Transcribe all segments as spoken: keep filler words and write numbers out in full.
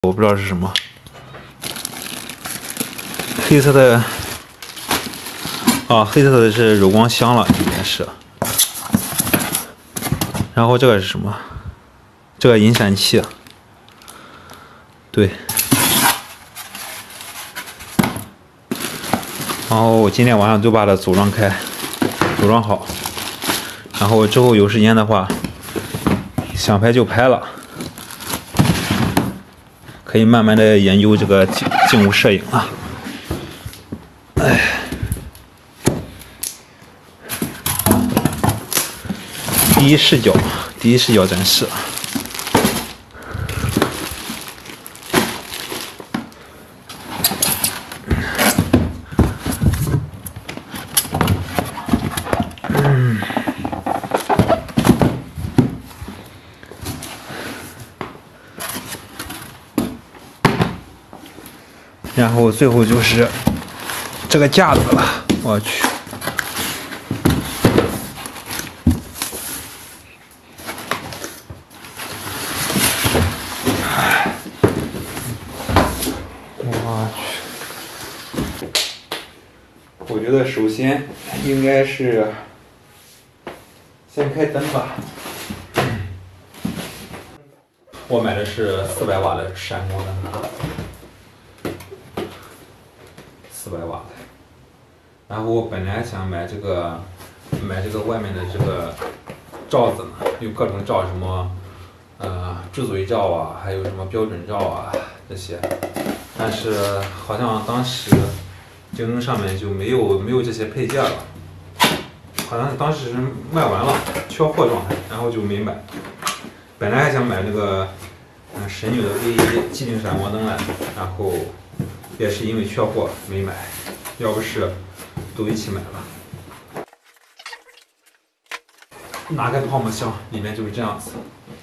我不知道是什么，黑色的啊，黑色的是柔光箱了，应该是。然后这个是什么？这个引闪器，对。然后我今天晚上就把它组装开，组装好，然后之后有时间的话，想拍就拍了。 可以慢慢的研究这个静静物摄影啊。哎，第一视角，第一视角展示。嗯。 然后最后就是这个架子了，我去，我去，我觉得首先应该是先开灯吧。我买的是四百瓦的闪光灯。 四百瓦的，然后我本来想买这个，买这个外面的这个罩子呢，有各种罩，什么呃猪嘴罩啊，还有什么标准罩啊这些，但是好像当时京东上面就没有没有这些配件了，好像当时是卖完了，缺货状态，然后就没买。本来还想买那个嗯神女的 V 一机顶闪光灯来，然后。 也是因为缺货没买，要不是都一起买了。拿开泡沫箱，里面就是这样子，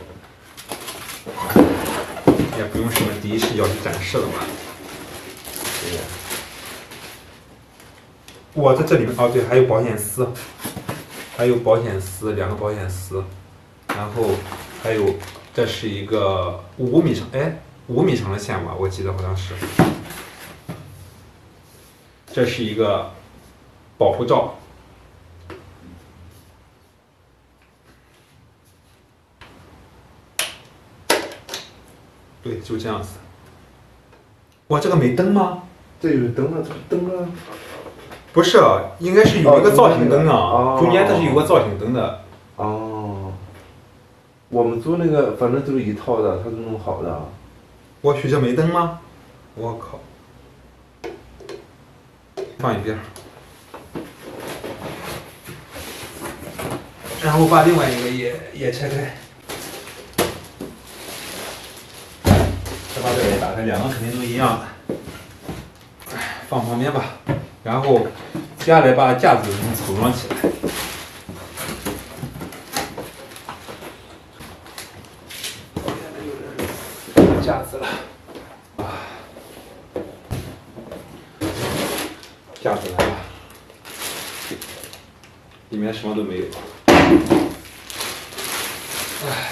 也不用什么第一视角去展示了吧？哇，在这里面哦，对，还有保险丝，还有保险丝，两个保险丝，然后还有这是一个五米长，哎，五米长的线吧，我记得好像是。 这是一个保护罩，对，就这样子。哇，这个没灯吗？ 这有灯了，这灯了。 不是，应该是有一个造型灯啊， 哦、 中间它是有个造型灯的。 哦。我们租那个，反正都是一套的，他都弄好的。 我去，这没灯吗？我靠！ 放一边，然后把另外一个也也拆开，再把这个也打开，两个肯定都一样的，放旁边吧。然后接下来把架子组装起来。架子了。 架子来了，里面什么都没有。唉，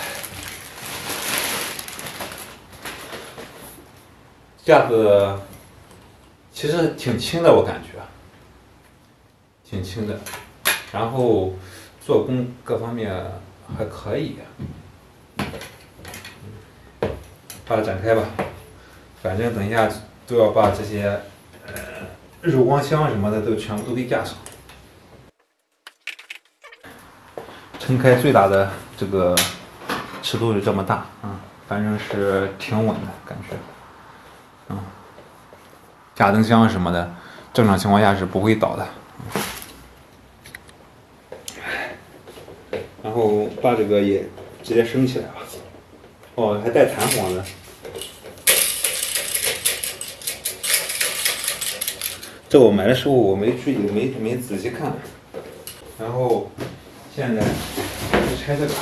架子其实挺轻的，我感觉，挺轻的。然后做工各方面还可以，把它展开吧。反正等一下都要把这些呃。 柔光箱什么的都全部都给架上，撑开最大的这个尺度就这么大啊、嗯，反正是挺稳的感觉，嗯，架灯箱什么的，正常情况下是不会倒的。然后把这个也直接升起来吧，哦，还带弹簧的。 这我买的时候我没注意，没没仔细看。然后现在就拆这个，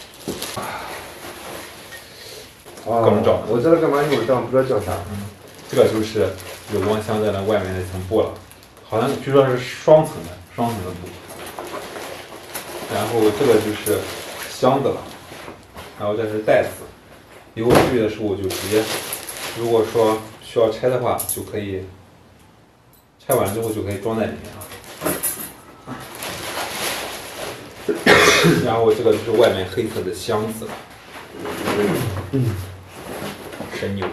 啊， 各种罩。 我知道干嘛用，但不知道叫啥。 嗯，这个就是柔光箱在那外面那层布了，好像据说是双层的，双层的布。然后这个就是箱子了，然后这是袋子，以后去的时候就直接如果说需要拆的话，就可以拆完之后就可以装在里面了。然后这个就是外面黑色的箱子了，嗯，神牛。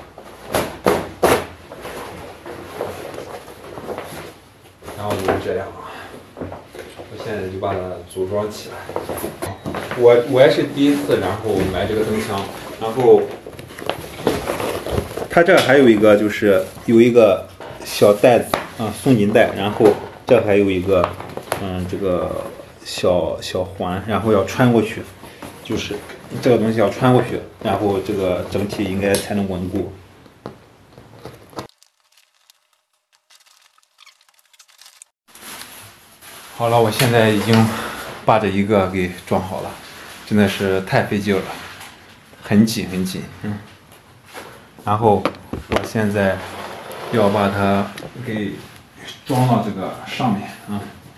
然后就是这样，我现在就把它组装起来。我我也是第一次，然后买这个灯箱，然后它这还有一个就是有一个小袋子啊，松紧带，然后这还有一个嗯这个小小环，然后要穿过去，就是这个东西要穿过去，然后这个整体应该才能稳固。好了，我现在已经把这一个给装好了，真的是太费劲了，很紧很紧，嗯。然后我现在要把它给装到这个上面啊。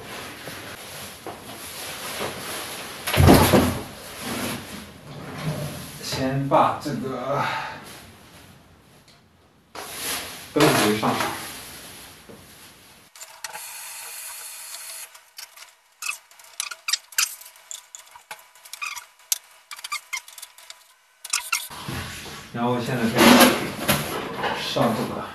先把这个灯给上上。然后现在开始上这个，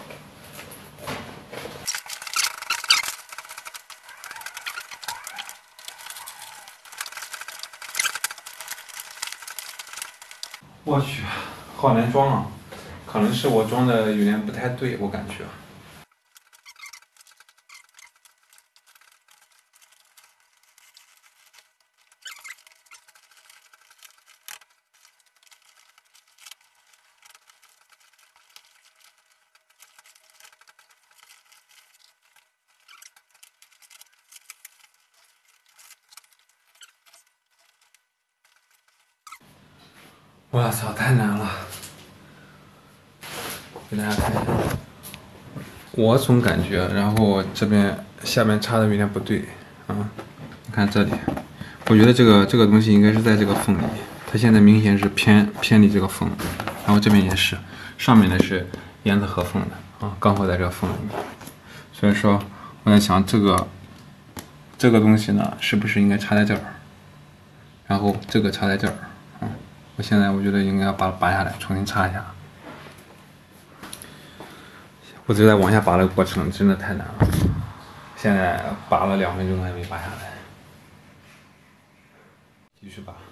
我去，好难装啊！可能是我装的有点不太对，我感觉。我操，太难了！给大家看一下，我总感觉，然后这边下面插的有点不对啊，你看这里，我觉得这个这个东西应该是在这个缝里，它现在明显是偏偏离这个缝，然后这边也是，上面的是严丝合缝的啊，刚好在这个缝里面，所以说我在想这个这个东西呢，是不是应该插在这儿，然后这个插在这儿。我现在我觉得应该要把它拔下来，重新插一下。我就在往下拔的过程真的太难了，现在拔了两分钟还没拔下来，继续拔。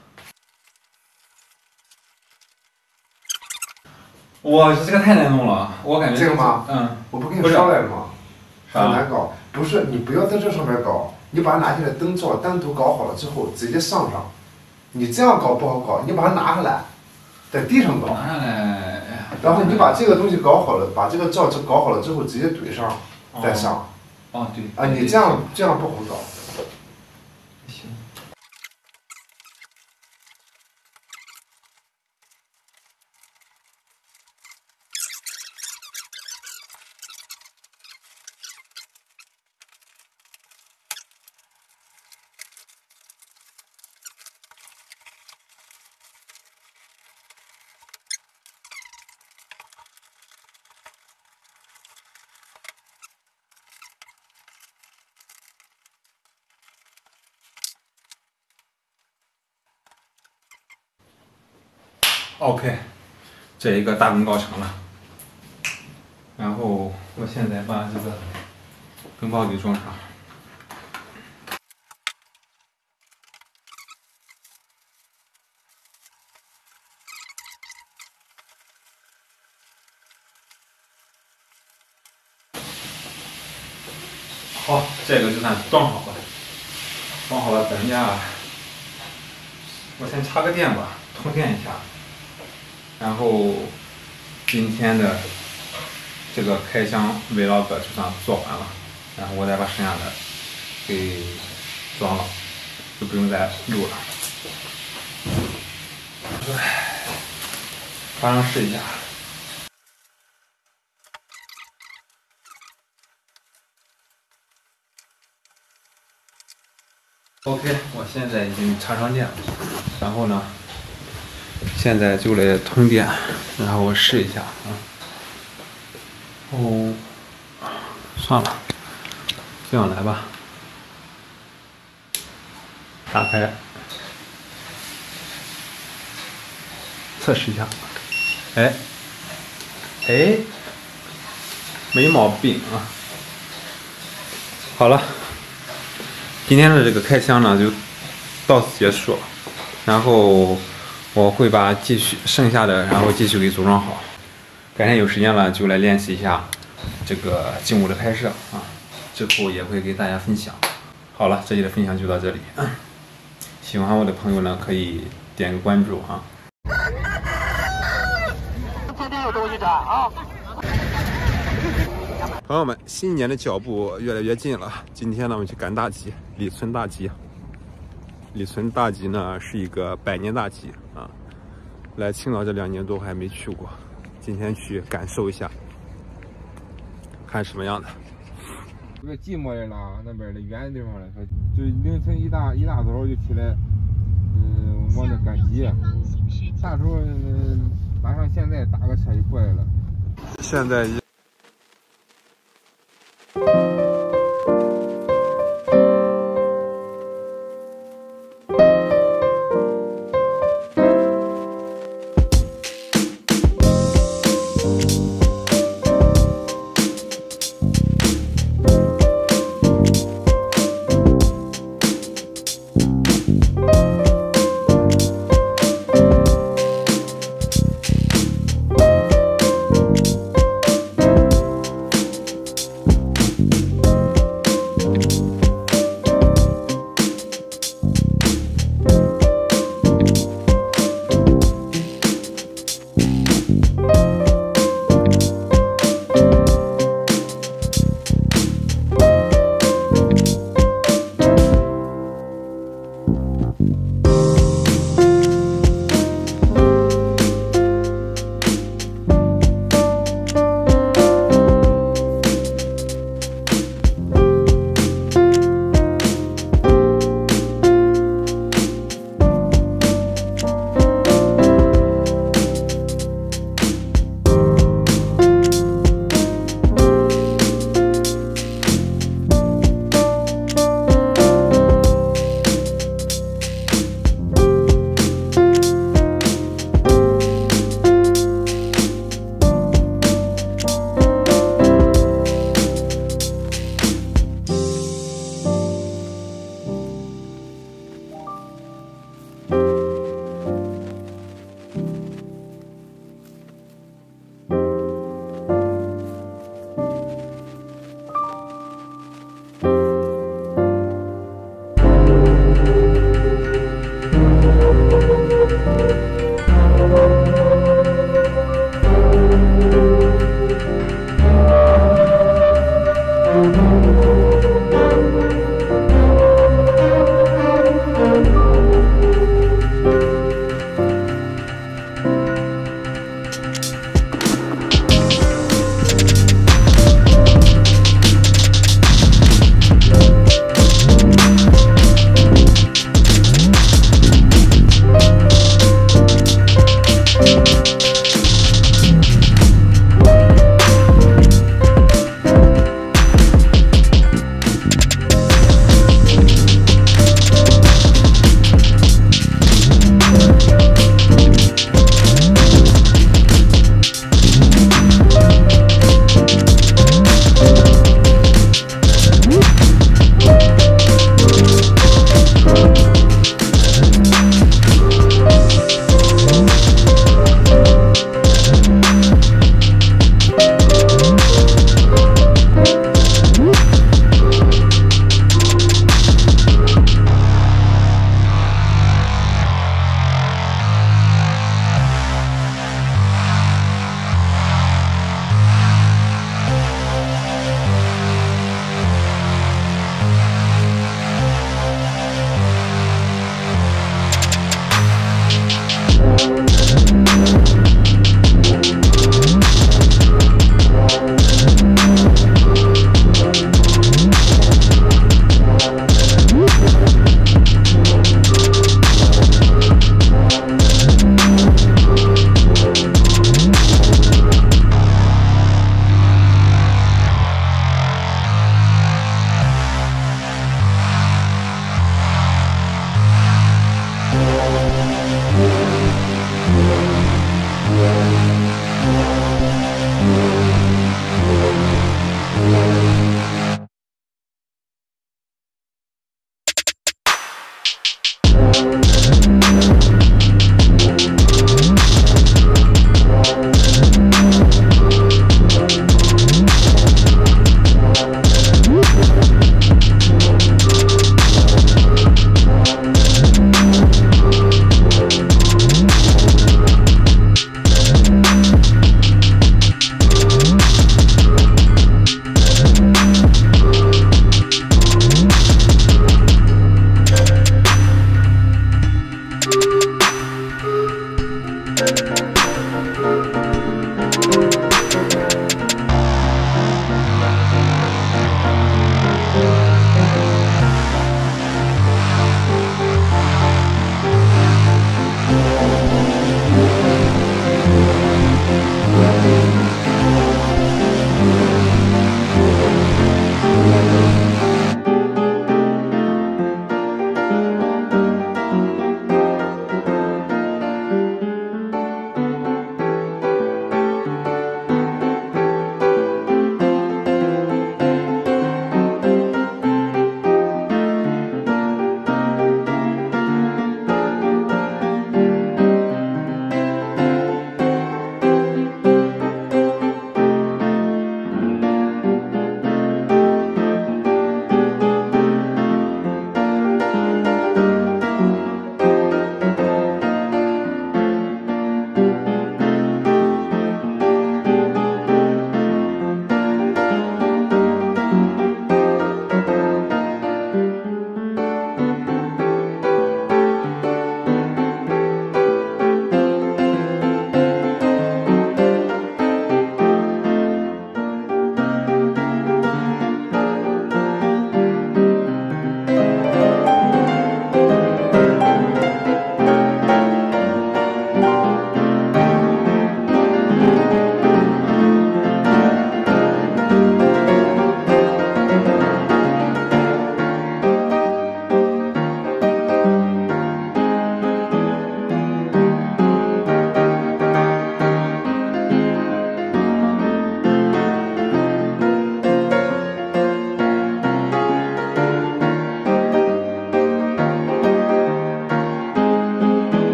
哇，这个太难弄了，我感觉这个吗？ 嗯， 我不跟你商量了吗？ 很难搞，不是你不要在这上面搞，你把它拿起来灯罩单独搞好了之后直接上上。你这样搞不好搞，你把它拿下来，在地上搞， 拿下来， 然后你把这个东西搞好了，把这个罩子搞好了之后直接怼上，再上。 哦，对。 啊，你这样这样不好搞。 行。OK， 这一个大功告成了。然后我现在把这个灯泡给装上。好，这个就算装好了。装好了，等一下，我先插个电吧，通电一下。然后今天的这个开箱 vlog 就算做完了，然后我再把剩下的给装了，就不用再录了。马上试一下。OK， 我现在已经插上电了，然后呢，现在就来通电， 然后我试一下啊。哦，算了，这样来吧。打开，测试一下。哎，哎，没毛病啊。好了，今天的这个开箱呢就到此结束，然后我会把继续剩下的，然后继续给组装好。改天有时间了就来练习一下这个静物的拍摄啊，之后也会给大家分享。好了，这期的分享就到这里，喜欢我的朋友呢可以点个关注啊。 天天有东西抓啊！ 朋友们，新年的脚步越来越近了。今天呢，我们去赶大集，李村大集。李村大集呢是一个百年大集啊，来青岛这两年多还没去过，今天去感受一下，看什么样的。 特别寂寞的了，那边的远的地方了，就凌晨一大一大早就起来，嗯、呃，往那赶集。啥时候嗯马上现在打个车就过来了。 现在。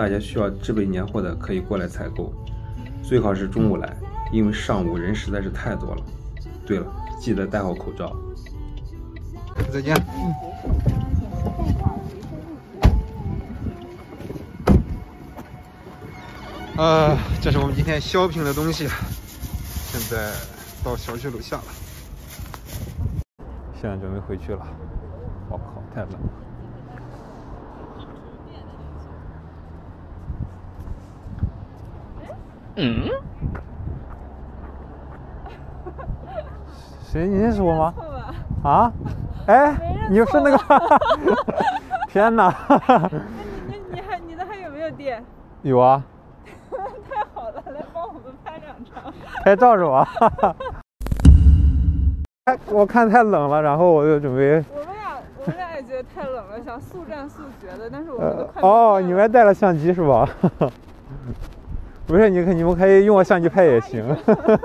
大家需要置备年货的可以过来采购，最好是中午来，因为上午人实在是太多了。对了，记得戴好口罩。再见。嗯。呃，这是我们今天shopping的东西，现在到小区楼下了。现在准备回去了。我靠，太冷了。嗯？谁？你认识我吗？啊？哎，你是那个？天哪！ 你你还你的还有没有电？ 有啊。 太好了，来帮我们拍两张。 拍照是吧？我看太冷了，然后我就准备。 我们俩我们俩也觉得太冷了，想速战速决的，但是我们都快。 哦，你们还带了相机是吧？不是，你可你们可以用我相机拍也行。 我刚想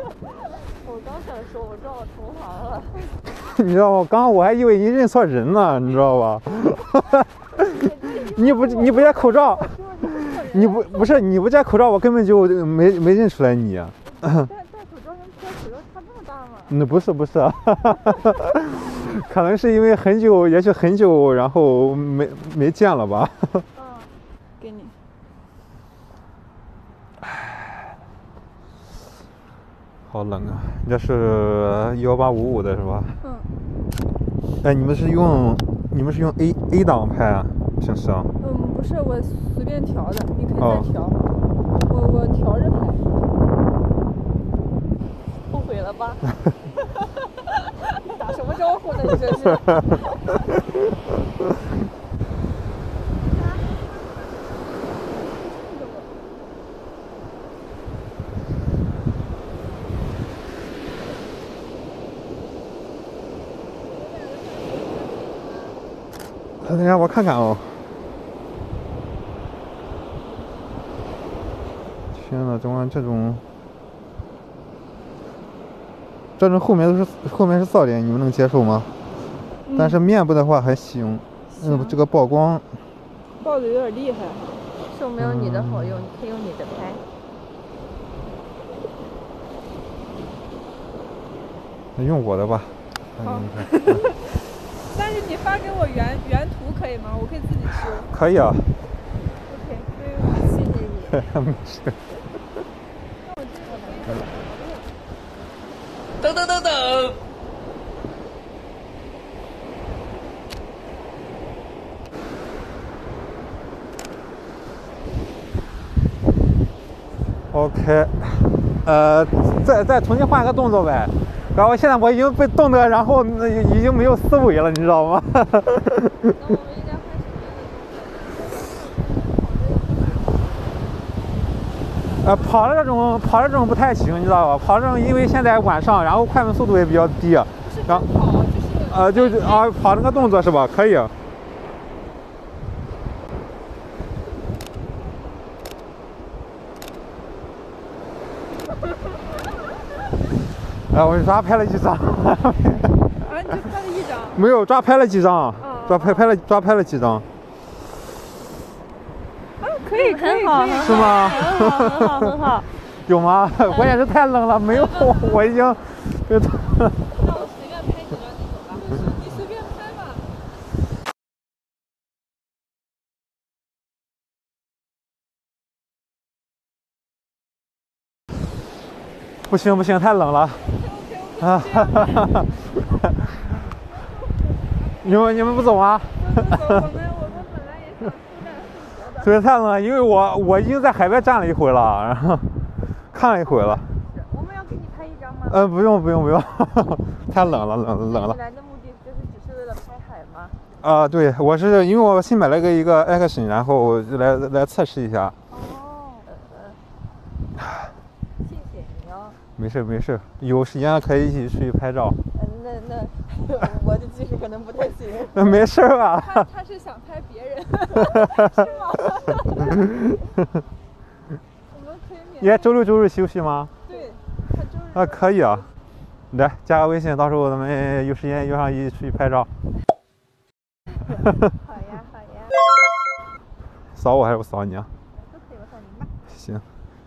说，我知道我同行了。 你知道吗？刚刚我还以为你认错人呢，你知道吧？你不你不戴口罩，你不不是你不戴口罩，我根本就没没认出来你。 戴戴口罩跟不戴口罩差这么大吗？ 那不是不是，可能是因为很久，也许很久，然后没没见了吧。 嗯，给你。 好冷啊！这是幺八五五的是吧？ 嗯。 哎，你们是用你们是用 A A 档拍啊？平时啊？ 嗯，不是，我随便调的，你可以再调。哦、我我调着拍。后悔了吧？打什么招呼呢？你这是？ 等一下，我看看哦。天呐，怎么这种？这种后面都是后面是噪点，你们能接受吗？嗯、但是面部的话还行。嗯，这个曝光。 曝的有点厉害。 是我没有你的好用，嗯、你可以用你的拍。 那用我的吧。 好。但是你发给我原原图可以吗？我可以自己修。 可以啊。 OK， 谢谢你。 没事。 等等等等。 OK， 呃，再再重新换个动作呗。然后现在我已经被冻得，然后已经没有思维了，你知道吗？ 那我们应该换什么样的动作？ 呃，跑的这种跑的这种不太行，你知道吧？跑这种因为现在晚上，然后快门速度也比较低，然后跑就是呃就是啊跑那个动作是吧？可以。哎，我抓拍了几张。 啊，你就拍了一张？ 没有，抓拍了几张，抓拍拍了抓拍了几张。 啊，可以， 很好， 是吗？ 很好，很好，很好。 有吗？关键是太冷了，没有，我已经。 那我随便拍几张就走了。你随便拍吧。 不行不行，太冷了。啊哈哈哈！你们你们不走吗？ 我们我们本来也想速战速决的。 所以太冷了，因为我我已经在海边站了一回了，然后看了一回了。 我们要给你拍一张吗？ 呃，不用不用不用，太冷了冷冷了。 你来的目的就是只是为了拍海吗？ 啊、呃，对，我是因为我新买了个一个 Action， 然后我就来来测试一下。 哦，呃呃，谢谢你哦。 没事没事，有时间可以一起出去拍照。 嗯，那那我的技术可能不太行。 那没事吧？ 他他是想拍别人，是吗？我们可以免。 你周六周日休息吗？ 对，他周日。 啊，可以啊。来加个微信，到时候咱们有时间约上一起出去拍照。 好呀好呀。 扫我还是我扫你啊？ 都可以，我扫您吧。 行。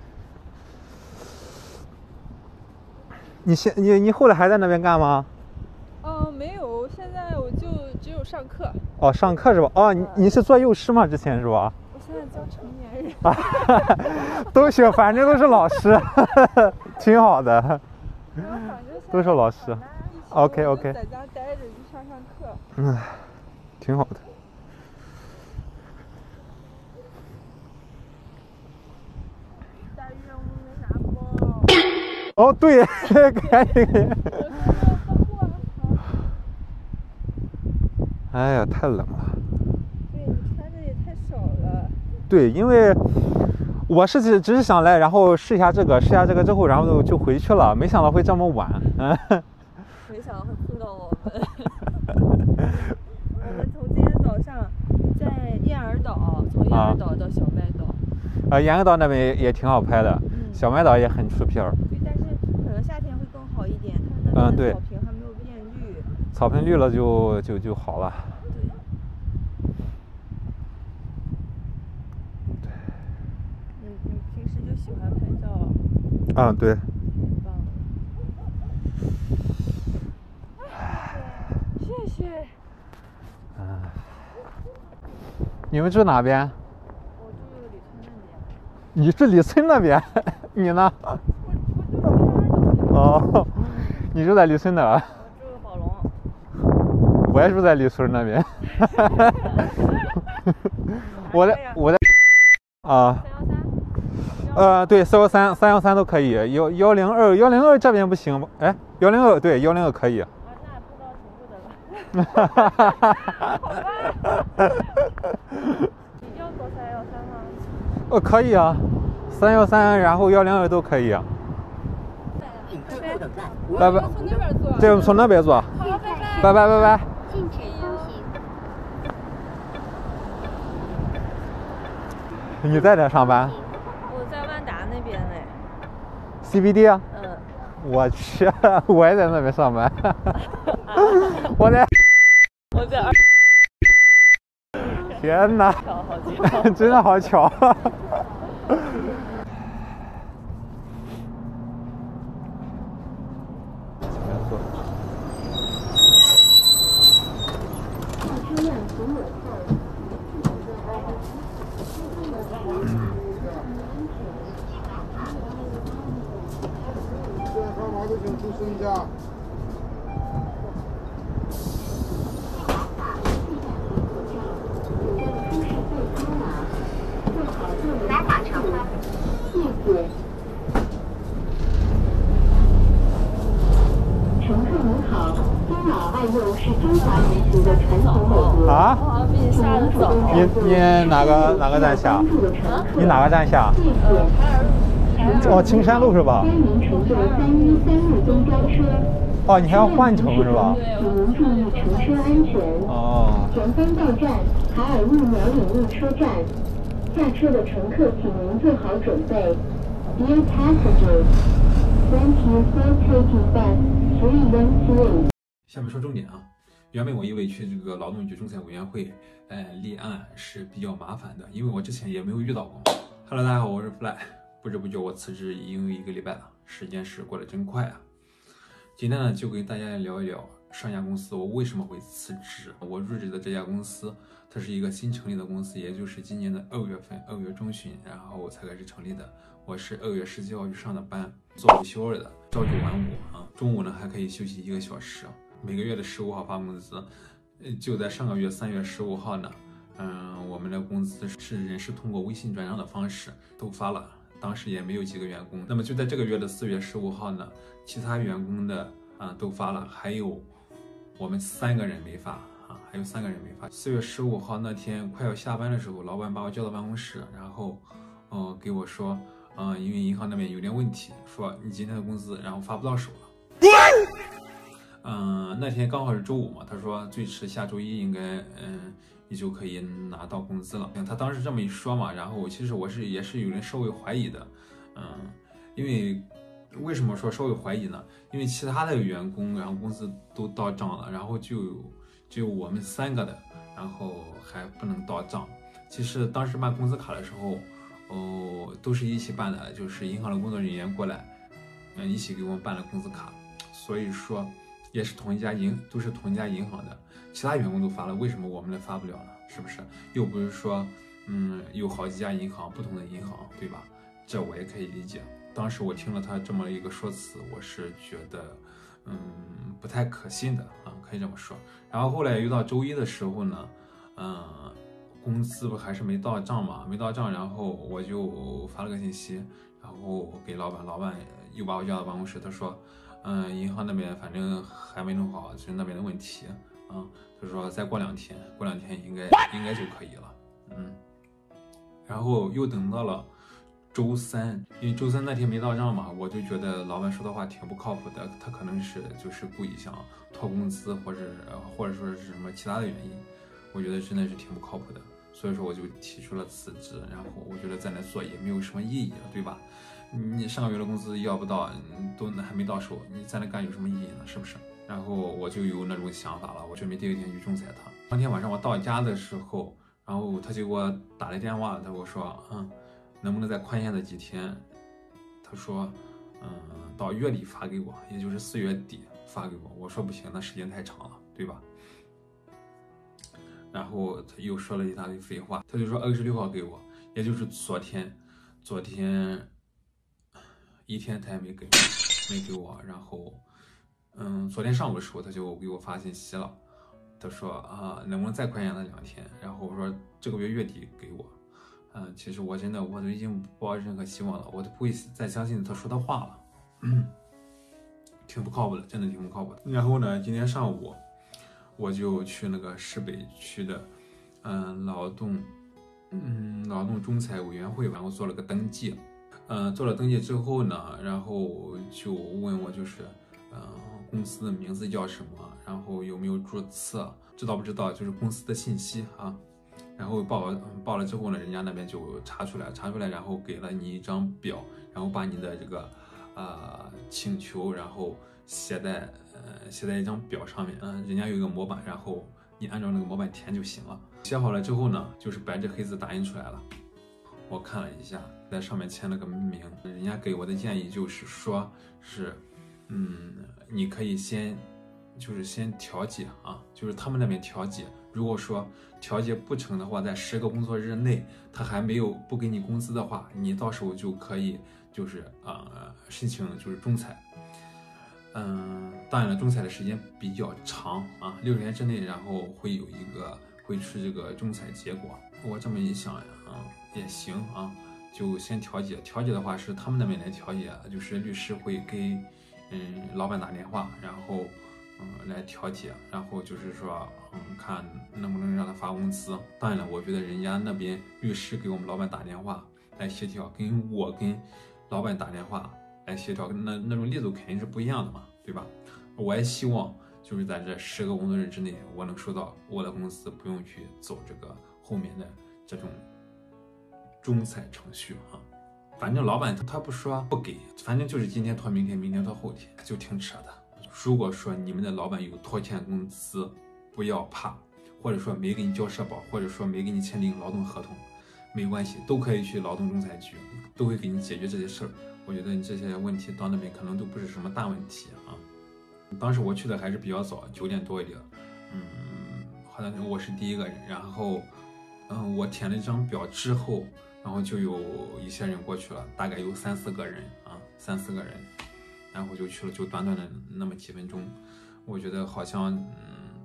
你现你你后来还在那边干吗？ 嗯，没有，现在我就只有上课。 哦，上课是吧？哦，你你是做幼师吗？之前是吧？ 我现在教成年人。 都行，反正都是老师，挺好的。都是老师。OK OK。 在家待着就上上课。 嗯，挺好的。 大鱼让我们拿包。 哦，对，赶紧。哎呀，太冷了。 对，你穿的也太少了。 对，因为我是只只是想来，然后试一下这个，试一下这个之后，然后就就回去了，没想到会这么晚。嗯。 没想到会碰到我们。我们从今天早上在燕儿岛，从燕儿岛到小麦岛。 啊，燕儿岛那边也挺好拍的， 嗯、 小麦岛也很出片儿。 对，但是可能夏天会更好一点，它那边的草坪还没有变绿。 嗯、草坪绿了就就就好了。 对。你你平时就喜欢拍照？ 嗯，对。 太棒了。谢谢。 嗯。你们住哪边？ 我住李村那边。 你是李村那边？你呢？ 我我住燕儿岛。 哦，你住在李村哪儿？ 我住宝龙。 我也住在李村那边。我在我在啊。呃，对，四幺三、三幺三都可以，幺幺零二、幺零二这边不行，哎，幺零二对，幺零二可以。 啊，那不知道停不得了。哈哈哈哈哈！你要走三幺三吗？ 呃，可以啊，三幺三，然后幺零二都可以啊。拜拜。 从那边坐。 对，我们从那边坐。 好，拜拜。 拜拜拜拜。 禁止通行。 你在这上班？ 我在万达那边嘞。 C B D 啊？ 嗯。 我去，我也在那边上班。我在。 我在二。 天哪！ 巧，好巧。 真的好巧。 来法偿还，谢谢。乘客您好，尊老爱幼是中华民族的传统美德。 啊？ 我好像比你下的早。 你你哪个哪个站下？ 啊？ 你哪个站下？ 呃，海尔。 哦，青山路是吧？ 该您乘坐三一三路公交车。 哦，你还要换乘是吧？ 请您注意乘车安全。 哦。 前方到站海尔路苗岭路车站，下车的乘客请您做好准备。Dear passengers, thank you for taking bus three one three. 下面说重点啊，原本我以为去这个劳动局仲裁委员会，呃，立案是比较麻烦的，因为我之前也没有遇到过。Hello， 大家好，我是 Fly。不知不觉我辞职已经有一个礼拜了，时间是过得真快啊。今天呢，就给大家聊一聊上家公司我为什么会辞职。我入职的这家公司，它是一个新成立的公司，也就是今年的二月份，二月中旬，然后我才开始成立的。我是二月十七号去上的班，做午休的，朝九晚五啊，中午呢还可以休息一个小时。每个月的十五号发工资，就在上个月三月十五号呢，嗯，我们的工资是人事通过微信转账的方式都发了。当时也没有几个员工，那么就在这个月的四月十五号呢，其他员工的啊、呃、都发了，还有我们三个人没发啊，还有三个人没发。四月十五号那天快要下班的时候，老板把我叫到办公室，然后呃给我说，嗯、呃，因为银行那边有点问题，说你今天的工资然后发不到手了。嗯、呃，那天刚好是周五嘛，他说最迟下周一应该嗯。呃你就可以拿到工资了。他当时这么一说嘛，然后其实我是也是有人稍微怀疑的，嗯，因为为什么说稍微怀疑呢？因为其他的员工然后工资都到账了，然后就就我们三个的，然后还不能到账。 其实当时办工资卡的时候，哦，都是一起办的，就是银行的工作人员过来，嗯，一起给我们办了工资卡。所以说，也是同一家银，都是同一家银行的，其他员工都发了，为什么我们的发不了呢？是不是？又不是说，嗯，有好几家银行，不同的银行，对吧？这我也可以理解。当时我听了他这么一个说辞，我是觉得，嗯，不太可信的啊，可以这么说。然后后来遇到周一的时候呢，嗯，工资不还是没到账嘛，没到账，然后我就发了个信息，然后给老板，老板又把我叫到办公室，他说，嗯，银行那边反正还没弄好，就是那边的问题啊，他说再过两天，过两天应该应该就可以了，嗯，然后又等到了周三，因为周三那天没到账嘛，我就觉得老板说的话挺不靠谱的，他可能是就是故意想拖工资，或者或者说是什么其他的原因，我觉得真的是挺不靠谱的，所以说我就提出了辞职。然后我觉得在那做也没有什么意义，对吧？你上个月的工资要不到，都还没到手，你在那干有什么意义呢？是不是？然后我就有那种想法了，我准备第二天去仲裁他。当天晚上我到家的时候，然后他就给我打来电话，他跟我说，嗯。能不能再宽限的几天？他说，嗯，到月底发给我，也就是四月底发给我。我说不行，那时间太长了，对吧？然后他又说了一大堆废话，他就说二十六号给我，也就是昨天，昨天一天他也没给，没给我。然后，嗯，昨天上午的时候他就给我发信息了，他说啊，能不能再宽限那两天？然后我说这个月月底给我。嗯，其实我真的我都已经不抱任何希望了，我都不会再相信他说的话了，嗯，挺不靠谱的，真的挺不靠谱的。然后呢，今天上午我就去那个市北区的，嗯，劳动，嗯，劳动仲裁委员会，然后做了个登记，嗯，做了登记之后呢，然后就问我就是，嗯，公司的名字叫什么，然后有没有注册，知道不知道就是公司的信息啊。然后报了报了之后呢，人家那边就查出来，查出来，然后给了你一张表，然后把你的这个呃请求，然后写在呃写在一张表上面，嗯、呃，人家有一个模板，然后你按照那个模板填就行了。写好了之后呢，就是白纸黑字打印出来了。我看了一下，在上面签了个名。人家给我的建议就是说，是，嗯，你可以先。就是先调解啊，就是他们那边调解。如果说调解不成的话，在十个工作日内，他还没有不给你工资的话，你到时候就可以就是呃申请就是仲裁。嗯，当然了，仲裁的时间比较长啊，六天之内，然后会有一个会出这个仲裁结果。我这么一想呀，啊也行啊，就先调解。调解的话是他们那边来调解，就是律师会给嗯老板打电话，然后。嗯，来调解，然后就是说，嗯，看能不能让他发工资。当然了，我觉得人家那边律师给我们老板打电话来协调，跟我跟老板打电话来协调，那那种力度肯定是不一样的嘛，对吧？我也希望就是在这十个工作日之内，我能收到我的工资，不用去走这个后面的这种仲裁程序啊。反正老板他不说不给，反正就是今天拖明天，明天拖后天，就挺扯的。如果说你们的老板有拖欠工资，不要怕，或者说没给你交社保，或者说没给你签订劳动合同，没关系，都可以去劳动仲裁局，都会给你解决这些事儿。我觉得你这些问题到那边可能都不是什么大问题啊。当时我去的还是比较早，九点多一点，嗯，好像我是第一个人。然后，嗯，我填了一张表之后，然后就有一些人过去了，大概有三四个人啊，三四个人。然后就去了，就短短的那么几分钟，我觉得好像，嗯，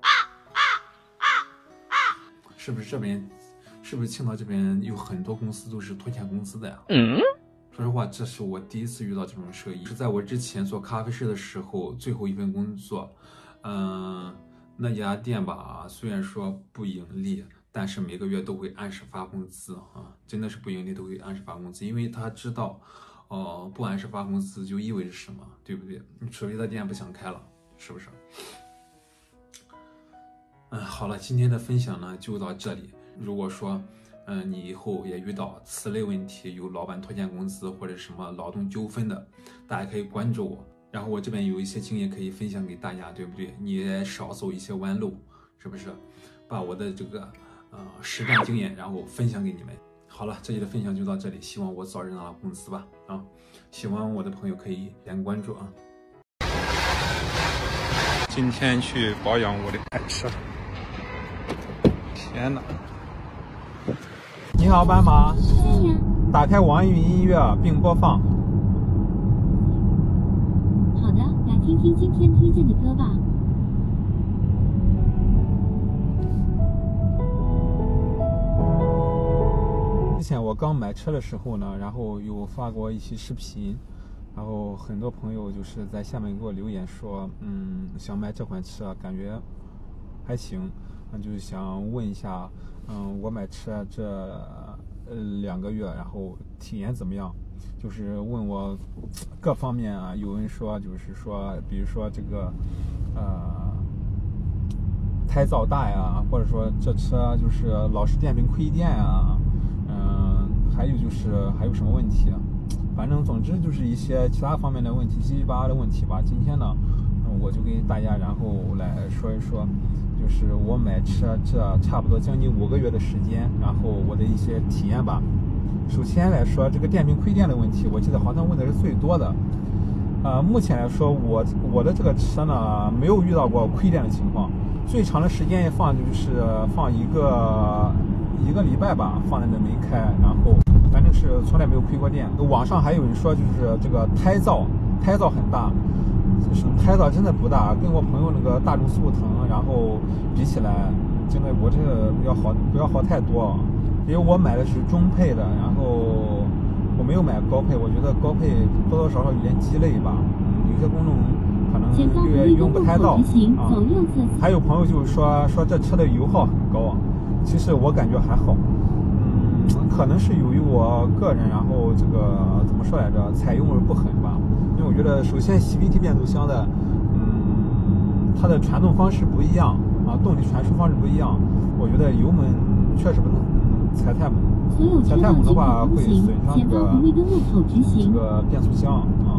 是不是这边，是不是青岛这边有很多公司都是拖欠工资的呀？嗯，说实话，这是我第一次遇到这种事，是在我之前做咖啡师的时候，最后一份工作，嗯、呃，那家店吧，虽然说不盈利，但是每个月都会按时发工资啊，真的是不盈利都会按时发工资，因为他知道。哦，不按时发工资就意味着什么，对不对？除非他店不想开了，是不是？嗯，好了，今天的分享呢就到这里。如果说，嗯，你以后也遇到此类问题，有老板拖欠工资或者什么劳动纠纷的，大家可以关注我。然后我这边有一些经验可以分享给大家，对不对？你也少走一些弯路，是不是？把我的这个呃实战经验，然后分享给你们。好了，这期的分享就到这里，希望我早日拿到工资吧啊！喜欢我的朋友可以点关注啊。今天去保养我的爱车，天哪！你好，斑马，打开网易云音乐并播放。 好的，来听听今天推荐的歌吧。 之前我刚买车的时候呢，然后有发过一期视频，然后很多朋友就是在下面给我留言说，嗯，想买这款车，感觉还行，那就是想问一下，嗯，我买车这呃两个月，然后体验怎么样？就是问我各方面啊，有人说就是说，比如说这个呃胎噪大呀，或者说这车就是老是电瓶亏电啊。嗯，还有就是还有什么问题啊？反正总之就是一些其他方面的问题，七七八八的问题吧。今天呢，我就给大家然后来说一说，就是我买车这差不多将近五个月的时间，然后我的一些体验吧。首先来说，这个电瓶亏电的问题，我记得好像问的是最多的。呃，目前来说，我我的这个车呢，没有遇到过亏电的情况，最长的时间也放就是放一个。一个礼拜吧，放在那没开，然后反正是从来没有亏过电。网上还有人说，就是这个胎噪，胎噪很大，就是胎噪真的不大，跟我朋友那个大众速腾，然后比起来，真的我这个要好，不要好太多。因为我买的是中配的，然后我没有买高配，我觉得高配多多少少有点鸡肋吧，嗯，有些功能可能也用不太到啊。还有朋友就是说说这车的油耗很高。其实我感觉还好，嗯，可能是由于我个人，然后这个怎么说来着，采用不狠吧。因为我觉得，首先 C V T 变速箱的，嗯，它的传动方式不一样啊，动力传输方式不一样。我觉得油门确实不能踩太猛，踩太猛的话会损伤这个这个变速箱啊。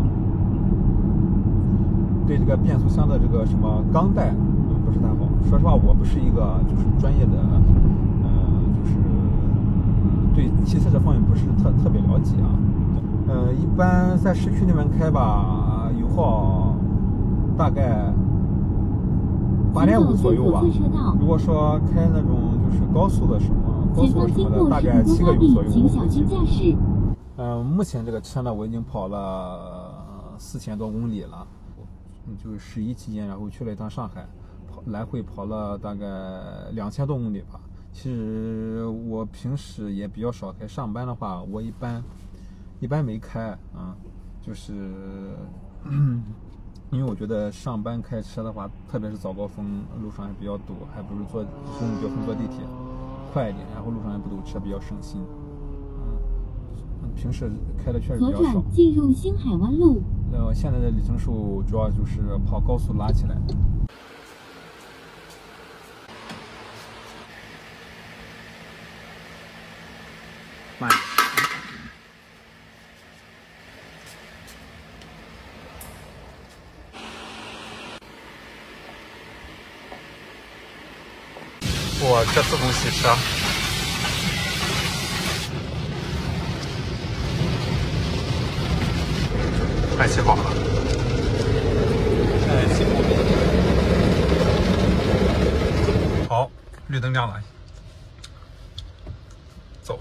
对这个变速箱的这个什么钢带，嗯，不是太好。说实话，我不是一个就是专业的。就是对汽车这方面不是特特别了解啊，呃，一般在市区那边开吧，油耗大概八点五左右吧。如果说开那种就是高速的什么高速什么的，大概七个油左右我会记。嗯、呃，目前这个车呢，我已经跑了四千多公里了，就是十一期间，然后去了一趟上海，跑来回跑了大概两千多公里吧。其实我平时也比较少开，上班的话我一般一般没开啊，就是因为我觉得上班开车的话，特别是早高峰路上还比较堵，还不如坐中午高峰坐地铁快一点，然后路上也不堵车，比较省心。嗯，平时开的确实比较少。 左转进入星海湾路。 呃，现在的里程数主要就是跑高速拉起来。慢点。哇，这自动洗车，快洗好了。哎，辛苦了。好，绿灯亮了，走。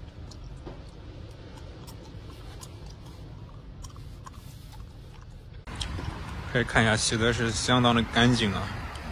可以看一下，洗的是相当的干净啊。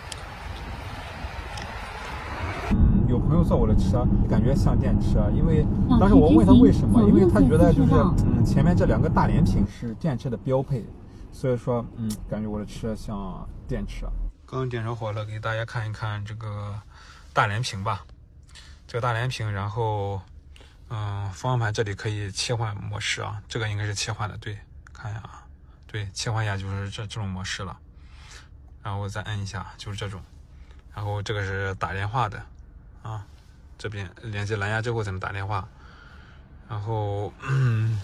嗯，有朋友坐我的车，感觉像电车，因为当时我问他为什么，因为他觉得就是嗯前面这两个大连屏是电车的标配，所以说嗯感觉我的车像电车。刚点着火了，给大家看一看这个大连屏吧。这个大连屏，然后嗯方向盘这里可以切换模式啊，这个应该是切换的，对，看一下啊。对，切换一下就是这这种模式了，然后再摁一下就是这种，然后这个是打电话的啊，这边连接蓝牙之后才能打电话，然后嗯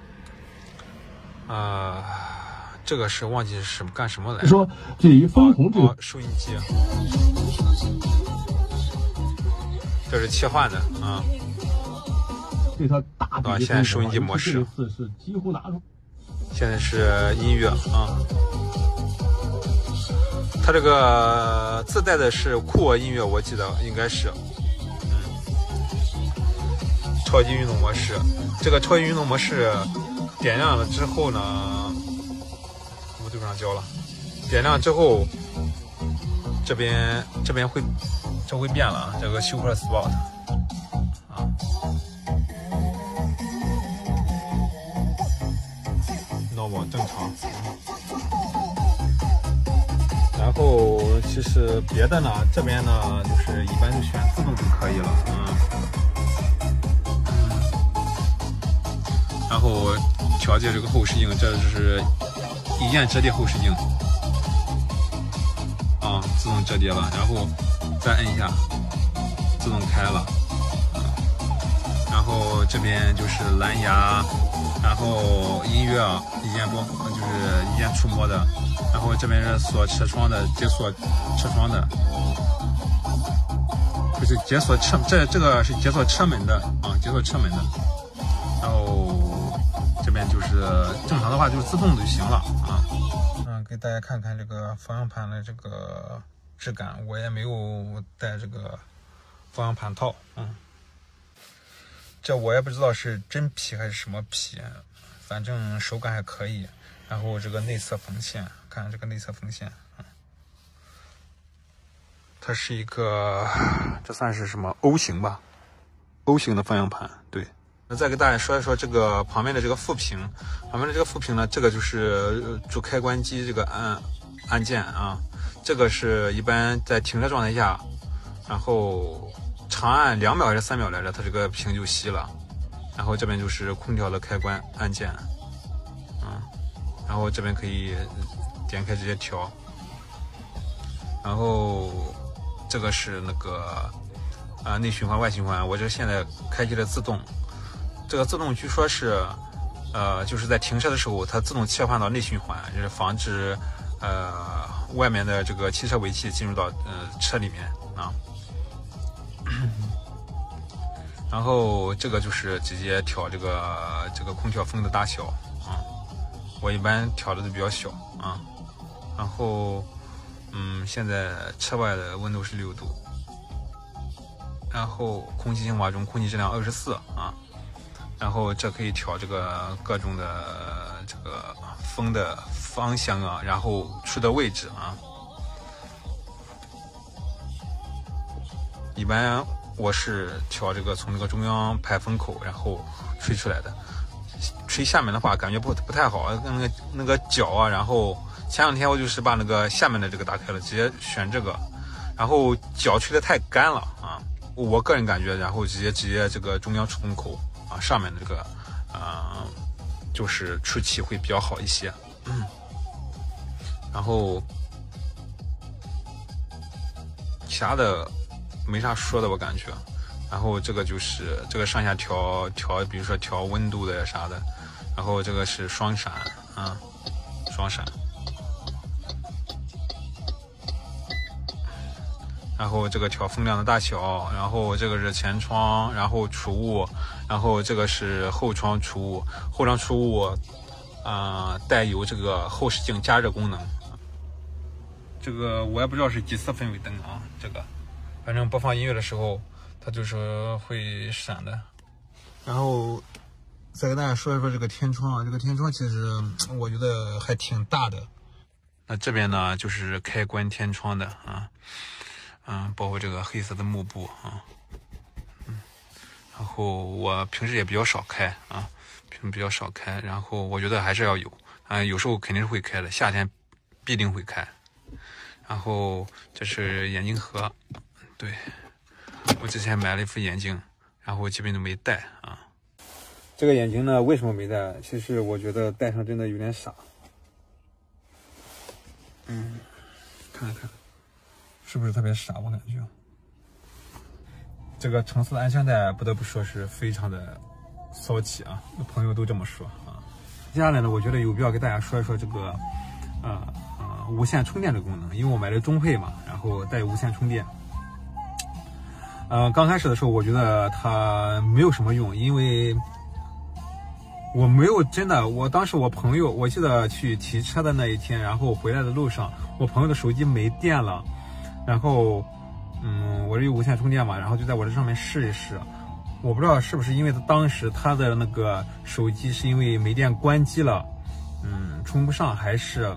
呃这个是忘记是干什么来着？ 说至于分红这个、 哦哦、收音机。 这是切换的啊。 对它大啊，现在收音机模式， 是几乎拿出。 现在是音乐啊。它这个自带的是酷我音乐，我记得应该是，嗯，超级运动模式。这个超级运动模式点亮了之后呢，我对不上焦了。点亮之后，这边这边会这会变了，这个 Super Sport 啊。normal 正常。然后其实别的呢，这边呢就是一般就选自动就可以了，嗯。然后调节这个后视镜，这就是一键折叠后视镜，啊，自动折叠了，然后再摁一下，自动开了，啊。然后这边就是蓝牙。然后音乐啊，一键播就是一键触摸的，然后这边是锁车窗的，解锁车窗的，就是解锁车，这这个是解锁车门的啊，解锁车门的。然后这边就是正常的话就是自动就行了啊。嗯，给大家看看这个方向盘的这个质感，我也没有带这个方向盘套，嗯。这我也不知道是真皮还是什么皮，反正手感还可以。然后这个内侧缝线，看这个内侧缝线，嗯，它是一个，这算是什么 O 型吧 ？O 型的方向盘，对。那再给大家说一说这个旁边的这个副屏，旁边的这个副屏呢，这个就是主开关机这个按按键啊，这个是一般在停车状态下，然后长按两秒还是三秒来着，它这个屏就熄了。然后这边就是空调的开关按键，嗯，然后这边可以点开直接调。然后这个是那个啊、呃、内循环外循环，我这现在开启了自动。这个自动据说是呃就是在停车的时候它自动切换到内循环，就是防止呃外面的这个汽车尾气进入到呃车里面啊。然后这个就是直接调这个这个空调风的大小啊，我一般调的都比较小啊。然后嗯，现在车外的温度是六度，然后空气净化中空气质量二十四啊。然后这可以调这个各种的这个风的方向啊，然后吹的位置啊。一般我是调这个从这个中央排风口然后吹出来的，吹下面的话感觉不不太好，那个那个脚啊，然后前两天我就是把那个下面的这个打开了，直接选这个，然后脚吹的太干了啊，我个人感觉，然后直接直接这个中央出风口啊上面的这个啊、呃、就是吹气会比较好一些，嗯，然后其他的没啥说的我感觉。然后这个就是这个上下调调，比如说调温度的啥的，然后这个是双闪啊，双闪，然后这个调风量的大小，然后这个是前窗，然后储物，然后这个是后窗储物，后窗储物啊、呃、带有这个后视镜加热功能，这个我也不知道是几色氛围灯啊，这个反正播放音乐的时候它就是会闪的。然后再跟大家说一说这个天窗啊，这个天窗其实我觉得还挺大的。那这边呢就是开关天窗的啊，嗯，包括这个黑色的幕布啊，嗯，然后我平时也比较少开啊，平时比较少开，然后我觉得还是要有啊，有时候肯定是会开的，夏天必定会开。然后这是眼镜盒，对。我之前买了一副眼镜，然后基本都没戴啊。这个眼镜呢，为什么没戴？其实我觉得戴上真的有点傻。嗯，看看，是不是特别傻？我感觉。这个橙色的安全带，不得不说是非常的骚气啊，朋友都这么说啊。接下来呢，我觉得有必要给大家说一说这个，呃呃，无线充电的功能，因为我买的中配嘛，然后带有无线充电。 呃，刚开始的时候我觉得它没有什么用，因为我没有真的，我当时我朋友，我记得去提车的那一天，然后回来的路上，我朋友的手机没电了，然后，嗯，我这有无线充电嘛，然后就在我这上面试一试，我不知道是不是因为他当时他的那个手机是因为没电关机了，嗯，充不上，还是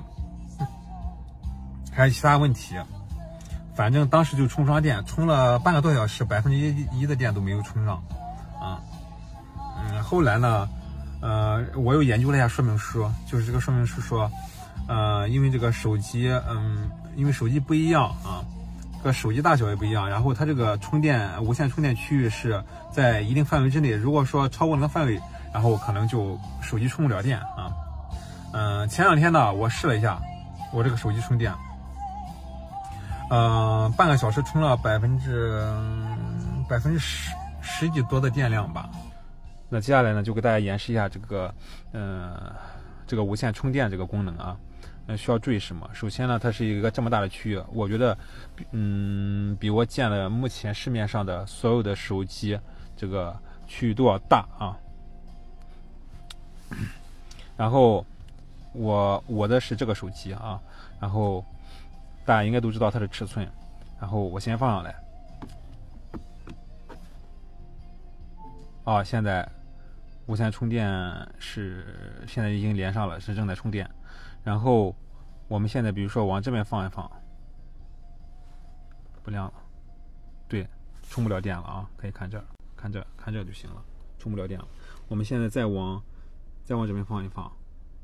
还是其他问题，反正当时就充上电，充了半个多小时，百分之一一的电都没有充上，啊，嗯，后来呢？呃，我又研究了一下说明书，就是这个说明书说，呃，因为这个手机，嗯，因为手机不一样啊，这个手机大小也不一样，然后它这个充电无线充电区域是在一定范围之内，如果说超过那个范围，然后可能就手机充不了电啊。嗯、呃，前两天呢，我试了一下我这个手机充电，呃，半个小时充了百分之百分之十十几多的电量吧。那接下来呢，就给大家演示一下这个，呃，这个无线充电这个功能啊。呃，需要注意什么？首先呢，它是一个这么大的区域，我觉得，嗯，比我见了目前市面上的所有的手机这个区域都要大啊。然后我我的是这个手机啊，然后大家应该都知道它的尺寸。然后我先放上来。啊，现在无线充电是现在已经连上了，是正在充电。然后我们现在比如说往这边放一放，不亮了，对，充不了电了啊！可以看这儿，看这，看这就行了，充不了电了。我们现在再往再往这边放一放，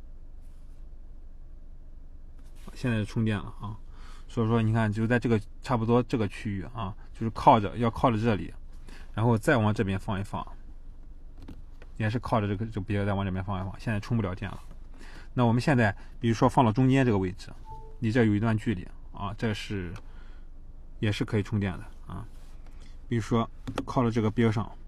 现在充电了啊！所以说你看，就在这个差不多这个区域啊，就是靠着要靠着这里，然后再往这边放一放。也是靠着这个就别再往这边放一放，现在充不了电了。那我们现在比如说放到中间这个位置，离这有一段距离啊，这是也是可以充电的啊。比如说靠着这个边上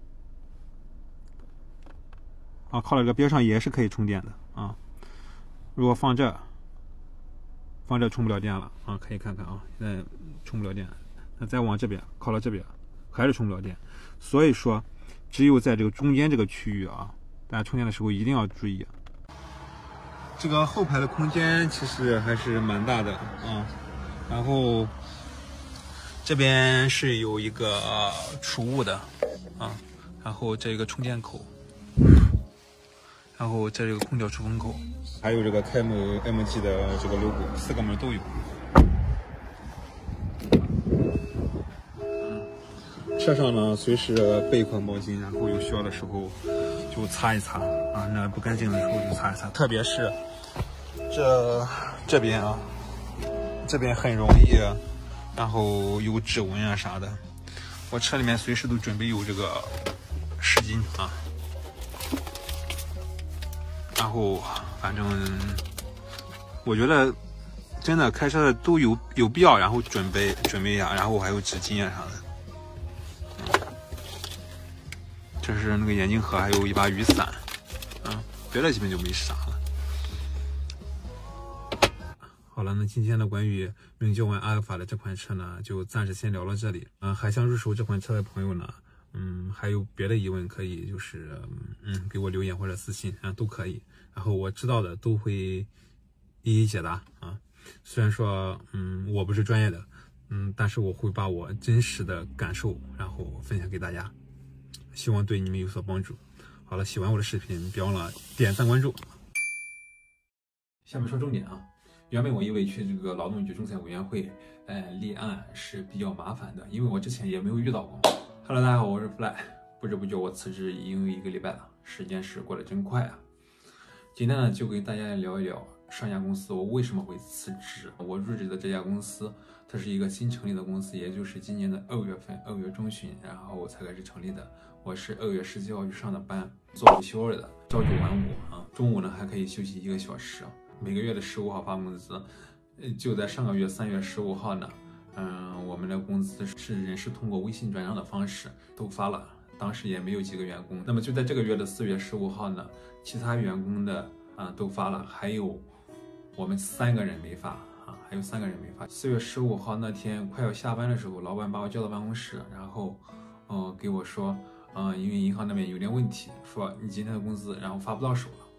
啊，靠着这个边上也是可以充电的啊。如果放这放这充不了电了啊，可以看看啊，现在充不了电。那再往这边靠到这边还是充不了电，所以说只有在这个中间这个区域啊，大家充电的时候一定要注意。这个后排的空间其实还是蛮大的啊，然后这边是有一个、呃、储物的啊，然后这个充电口，然后这个空调出风口，还有这个开门 M G 的这个 logo， 四个门都有。车上呢，随时备一块毛巾，然后有需要的时候就擦一擦啊，那不干净的时候就擦一擦。特别是这这边啊，这边很容易，然后有指纹啊啥的。我车里面随时都准备有这个湿巾啊，然后反正我觉得真的开车的都有有必要，然后准备准备一下，然后还有纸巾啊啥的。这是那个眼镜盒，还有一把雨伞，嗯，别的基本就没啥了。好了，那今天的关于名教 ONE 阿尔法的这款车呢，就暂时先聊到这里。嗯、呃，还想入手这款车的朋友呢，嗯，还有别的疑问可以就是嗯给我留言或者私信啊，都可以。然后我知道的都会一一解答啊。虽然说嗯我不是专业的，嗯，但是我会把我真实的感受然后分享给大家。希望对你们有所帮助。好了，喜欢我的视频，别忘了点赞关注。下面说重点啊，原本我以为去这个劳动局仲裁委员会，呃，立案是比较麻烦的，因为我之前也没有遇到过。Hello， 大家好，我是 Fly。不知不觉我辞职已经有一个礼拜了，时间是过得真快啊。今天呢，就给大家聊一聊上家公司我为什么会辞职。我入职的这家公司，它是一个新成立的公司，也就是今年的二月份，二月中旬，然后才开始成立的。我是二月十七号去上的班，做午休的，朝九晚五啊，中午呢还可以休息一个小时。每个月的十五号发工资，就在上个月三月十五号呢，嗯，我们的工资是人事通过微信转账的方式都发了，当时也没有几个员工。那么就在这个月的四月十五号呢，其他员工的啊都发了，还有我们三个人没发啊，还有三个人没发。四月十五号那天快要下班的时候，老板把我叫到办公室，然后呃，给我说，嗯、呃，因为银行那边有点问题，说你今天的工资然后发不到手了。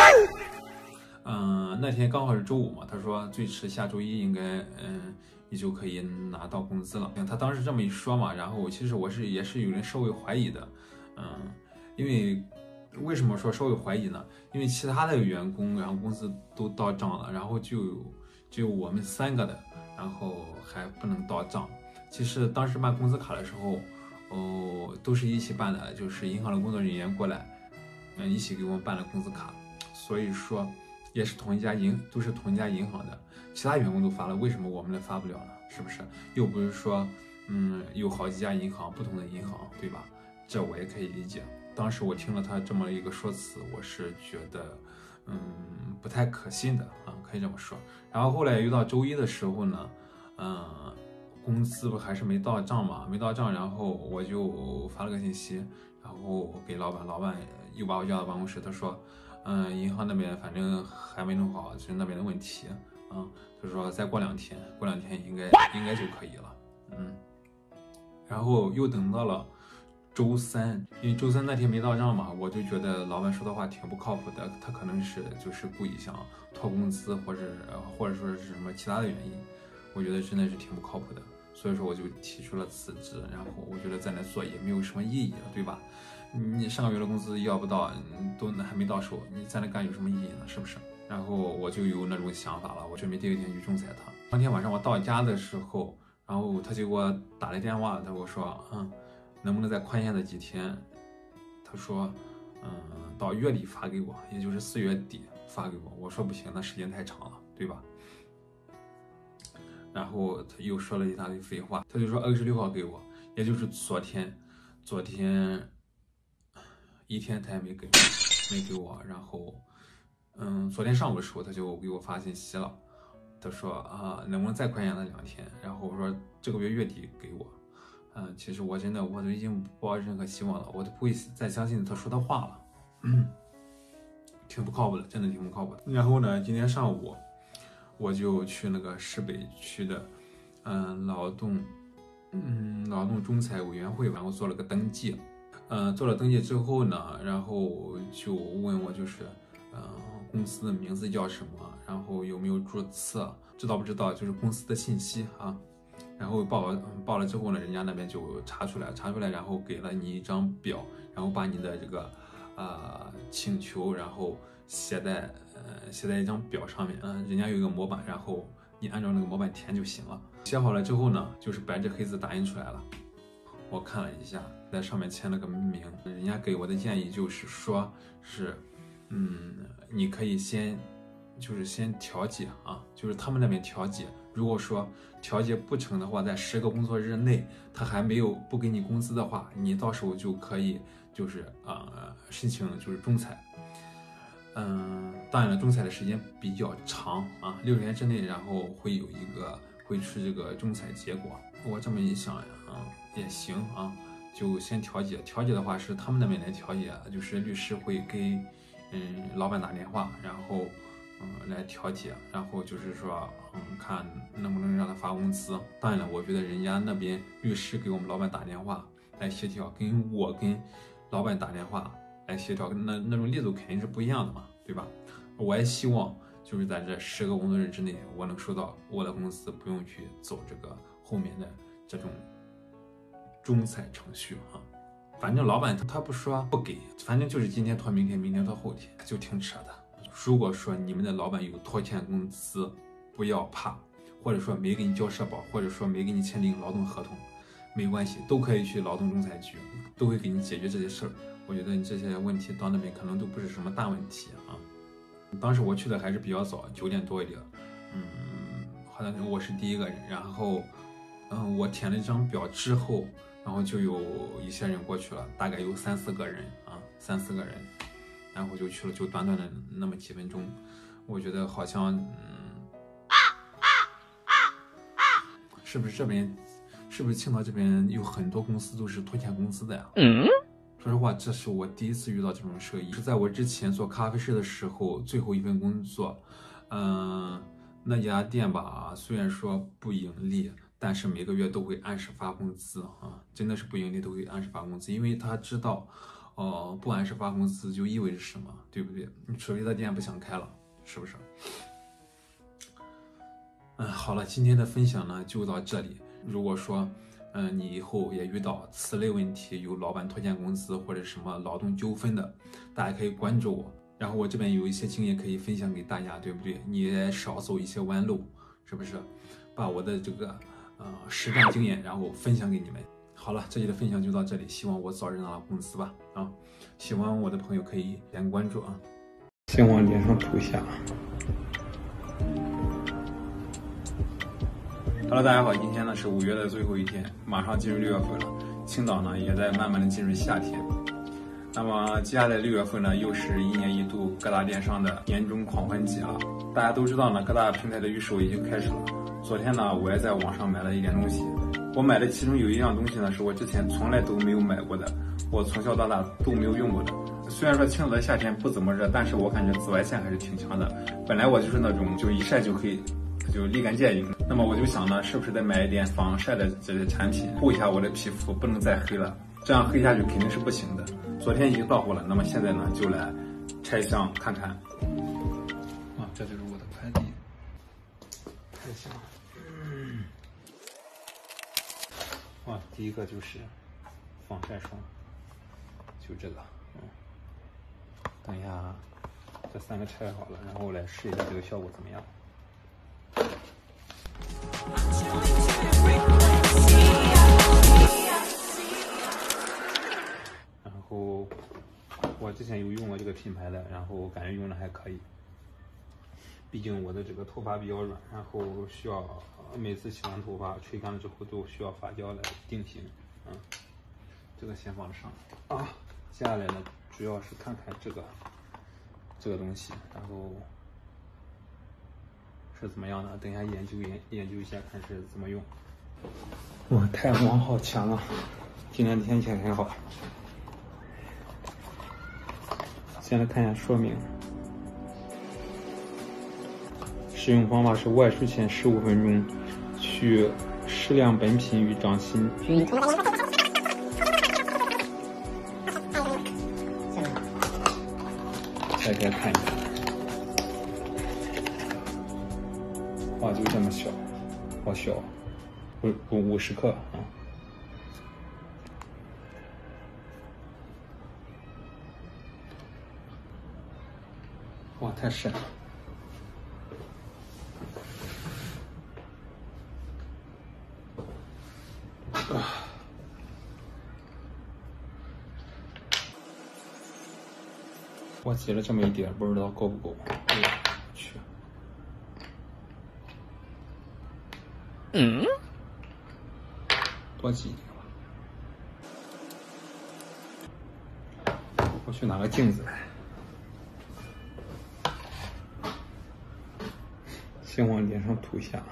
嗯、呃，那天刚好是周五嘛，他说最迟下周一应该，嗯，你就可以拿到工资了。他当时这么一说嘛，然后其实我是也是有点稍微怀疑的，嗯，因为为什么说稍微怀疑呢？因为其他的员工然后工资都到账了，然后就只有我们三个的，然后还不能到账。其实当时办工资卡的时候，哦，都是一起办的，就是银行的工作人员过来，嗯，一起给我们办了工资卡，所以说也是同一家银，都是同一家银行的，其他员工都发了，为什么我们的发不了呢？是不是？又不是说，嗯，有好几家银行，不同的银行，对吧？这我也可以理解。当时我听了他这么一个说辞，我是觉得，嗯，不太可信的啊，可以这么说。然后后来遇到周一的时候呢，嗯，工资不还是没到账嘛，没到账，然后我就发了个信息，然后给老板，老板又把我叫到办公室，他说，嗯，银行那边反正还没弄好，是那边的问题啊，他说再过两天，过两天应该应该就可以了，嗯，然后又等到了周三，因为周三那天没到账嘛，我就觉得老板说的话挺不靠谱的，他可能是就是故意想拖工资，或者或者说是什么其他的原因，我觉得真的是挺不靠谱的，所以说我就提出了辞职。然后我觉得在那做也没有什么意义了，对吧？你上个月的工资要不到，都还没到手，你在那干有什么意义呢？是不是？然后我就有那种想法了，我准备第二天去仲裁他。当天晚上我到家的时候，然后他就给我打了电话，他跟我说，嗯。能不能再宽限的几天？他说，嗯，到月底发给我，也就是四月底发给我。我说不行，那时间太长了，对吧？然后他又说了一大堆废话，他就说二十六号给我，也就是昨天，昨天一天他也没给，没给我。然后，嗯，昨天上午的时候他就给我发信息了，他说啊，能不能再宽限那两天？然后我说这个月月底给我。嗯，其实我真的我都已经不抱任何希望了，我都不会再相信他说的话了，嗯，挺不靠谱的，真的挺不靠谱的。然后呢，今天上午我就去那个市北区的，嗯，劳动，嗯，劳动仲裁委员会，然后做了个登记，嗯，做了登记之后呢，然后就问我就是，嗯，公司的名字叫什么，然后有没有注册，知道不知道就是公司的信息啊。然后报了报了之后呢，人家那边就查出来，查出来，然后给了你一张表，然后把你的这个呃请求，然后写在呃写在一张表上面，嗯、呃，人家有一个模板，然后你按照那个模板填就行了。写好了之后呢，就是白纸黑字打印出来了。我看了一下，在上面签了个名。人家给我的建议就是说，是，嗯，你可以先就是先调解啊，就是他们那边调解。如果说调解不成的话，在十个工作日内他还没有不给你工资的话，你到时候就可以就是呃申请就是仲裁。嗯，当然了，仲裁的时间比较长啊，六天之内，然后会有一个会出这个仲裁结果。我这么一想呀，啊也行啊，就先调解。调解的话是他们那边来调解，就是律师会给嗯老板打电话，然后。嗯，来调解，然后就是说，嗯，看能不能让他发工资。当然了，我觉得人家那边律师给我们老板打电话来协调，跟我跟老板打电话来协调，那那种力度肯定是不一样的嘛，对吧？我也希望就是在这十个工作日之内，我能收到我的工资，不用去走这个后面的这种仲裁程序啊。反正老板他不说不给，反正就是今天拖明天，明天拖后天，就挺扯的。如果说你们的老板有拖欠工资，不要怕，或者说没给你交社保，或者说没给你签订劳动合同，没关系，都可以去劳动仲裁局，都会给你解决这些事儿。我觉得你这些问题到那边可能都不是什么大问题啊。当时我去的还是比较早，九点多一点，嗯，好像我是第一个人，然后，嗯，我填了一张表之后，然后就有一些人过去了，大概有三四个人啊，三四个人。然后就去了，就短短的那么几分钟，我觉得好像，嗯，是不是这边，是不是青岛这边有很多公司都是拖欠工资的呀？嗯，说实话，这是我第一次遇到这种事，是在我之前做咖啡师的时候，最后一份工作，嗯、呃，那家店吧，虽然说不盈利， 但是每个月都会按时发工资啊，真的是不盈利都会按时发工资，因为他知道，呃，不按时发工资就意味着什么，对不对？除非他店不想开了，是不是？嗯，好了，今天的分享呢就到这里。如果说，嗯、呃，你以后也遇到此类问题，有老板拖欠工资或者什么劳动纠纷的，大家可以关注我。然后我这边有一些经验可以分享给大家，对不对？你也少走一些弯路，是不是？把我的这个呃实战经验，然后分享给你们。好了，这里的分享就到这里，希望我早日拿到工资吧。啊，喜欢我的朋友可以点关注啊。先往脸上涂一下。Hello， 大家好，今天呢是五月的最后一天，马上进入六月份了，青岛呢也在慢慢的进入夏天。那么接下来六月份呢，又是一年一度各大电商的年终狂欢季啊！大家都知道呢，各大平台的预售已经开始了。昨天呢，我也在网上买了一点东西。我买的其中有一样东西呢，是我之前从来都没有买过的，我从小到大都没有用过的。虽然说青岛的夏天不怎么热，但是我感觉紫外线还是挺强的。本来我就是那种就一晒就可以就立竿见影。那么我就想呢，是不是得买一点防晒的这些产品，护一下我的皮肤，不能再黑了。这样黑下去肯定是不行的。昨天已经到货了，那么现在呢，就来拆箱看看。啊，这就是我的快递，拆箱。嗯。哇，第一个就是防晒霜，就这个。嗯。等一下，这三个拆好了，然后来试一下这个效果怎么样。我之前有用过这个品牌的，然后我感觉用的还可以。毕竟我的这个头发比较软，然后需要每次洗完头发吹干了之后都需要发胶来定型。嗯，这个先放上啊。接下来呢，主要是看看这个这个东西，然后是怎么样的，等一下研究研研究一下看是怎么用。哇，太阳光好强啊！今天天气还很好。先来看一下说明。使用方法是外出前十五分钟，取适量本品与掌心均拆开看一下。哇，就这么小，好小，五五五十克啊。哇，太深了！啊，我挤了这么一点，不知道够不够。哎呀，去！嗯，多挤一点吧。我去拿个镜子来。先往脸上涂一下，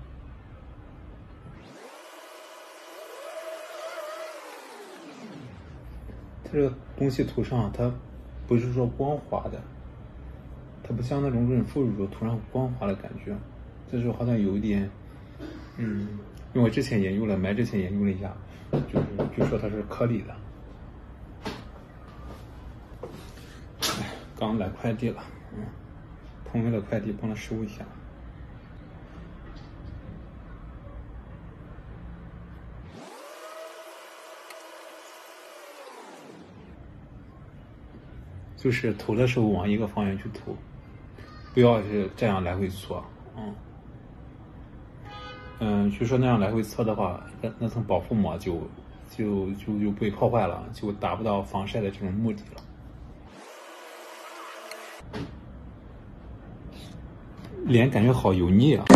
它这个东西涂上，它不是说光滑的，它不像那种润肤乳涂上光滑的感觉，这时候好像有一点，嗯，因为我之前研究了，买之前研究了一下，就是就说它是颗粒的。哎，刚来快递了，嗯，朋友的快递帮他收一下。就是涂的时候往一个方向去涂，不要是这样来回搓，嗯，嗯，据说那样来回搓的话，那那层保护膜就就就就被破坏了，就达不到防晒的这种目的了。脸感觉好油腻啊，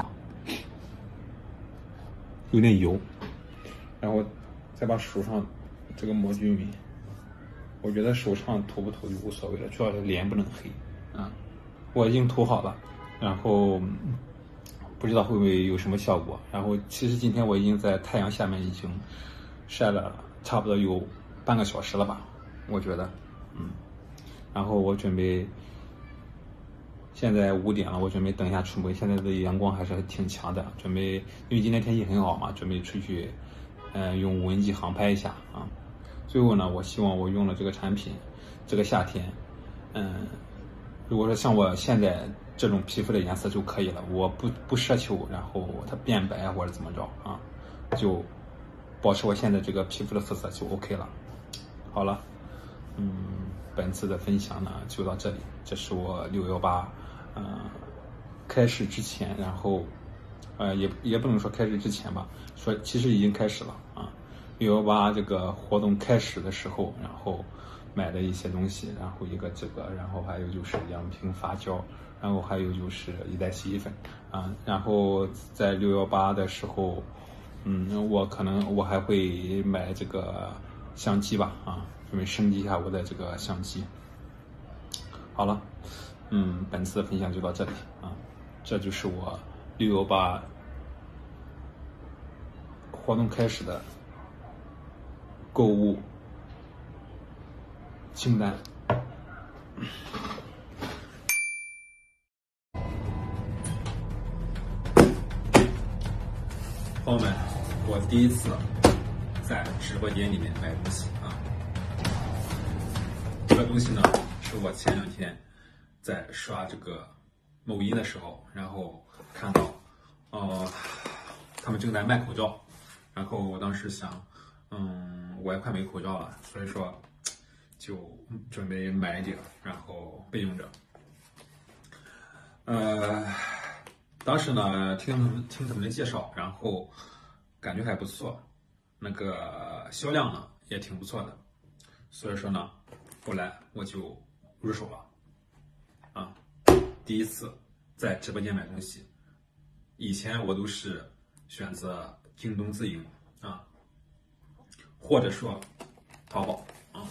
有点油，然后再把手上这个抹均匀。我觉得手上涂不涂就无所谓了，主要是脸不能黑啊。我已经涂好了，然后不知道会不会有什么效果。然后其实今天我已经在太阳下面已经晒了差不多有半个小时了吧，我觉得，嗯。然后我准备现在五点了，我准备等一下出门。现在的阳光还是挺强的，准备因为今天天气很好嘛，准备出去，嗯、呃，用无人机航拍一下啊。最后呢，我希望我用了这个产品，这个夏天，嗯，如果说像我现在这种皮肤的颜色就可以了，我不不奢求然后它变白或者怎么着啊，就保持我现在这个皮肤的肤色就 OK 了。好了，嗯，本次的分享呢就到这里，这是我六幺八，呃，开始之前，然后，呃，也也不能说开始之前吧，说其实已经开始了啊。六幺八这个活动开始的时候，然后买的一些东西，然后一个这个，然后还有就是两瓶发胶，然后还有就是一袋洗衣粉啊。然后在六幺八的时候，嗯，我可能我还会买这个相机吧啊，准备升级一下我的这个相机。好了，嗯，本次的分享就到这里啊，这就是我六幺八活动开始的购物清单。朋友们，我第一次在直播间里面买东西啊，这个东西呢是我前两天在刷这个某音的时候，然后看到，呃，他们正在卖口罩，然后我当时想，嗯，我也快没口罩了，所以说就准备买一点，然后备用着。呃，当时呢听他们听他们的介绍，然后感觉还不错，那个销量呢也挺不错的，所以说呢，后来我就入手了。啊，第一次在直播间买东西，以前我都是选择京东自营啊，或者说淘宝啊。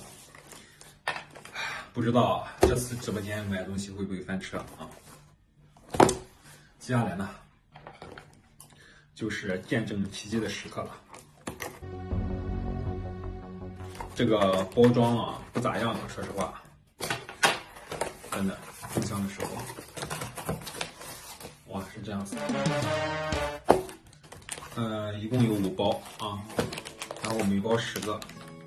不知道这次直播间买东西会不会翻车啊？接下来呢，就是见证奇迹的时刻了。这个包装啊不咋样的，说实话，真的封箱的时候，哇是这样子。呃，一共有五包啊，然后每包十个。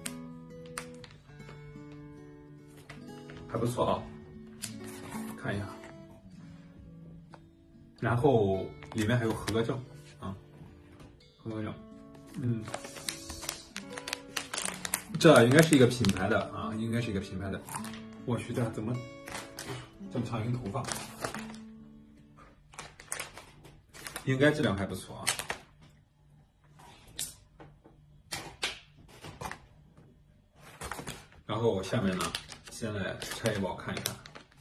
还不错啊，看一下，然后里面还有合格证啊，合格证，嗯，这应该是一个品牌的啊，应该是一个品牌的。我去，这怎么这么长一根头发？应该质量还不错啊。然后下面呢？先来拆一包看一看，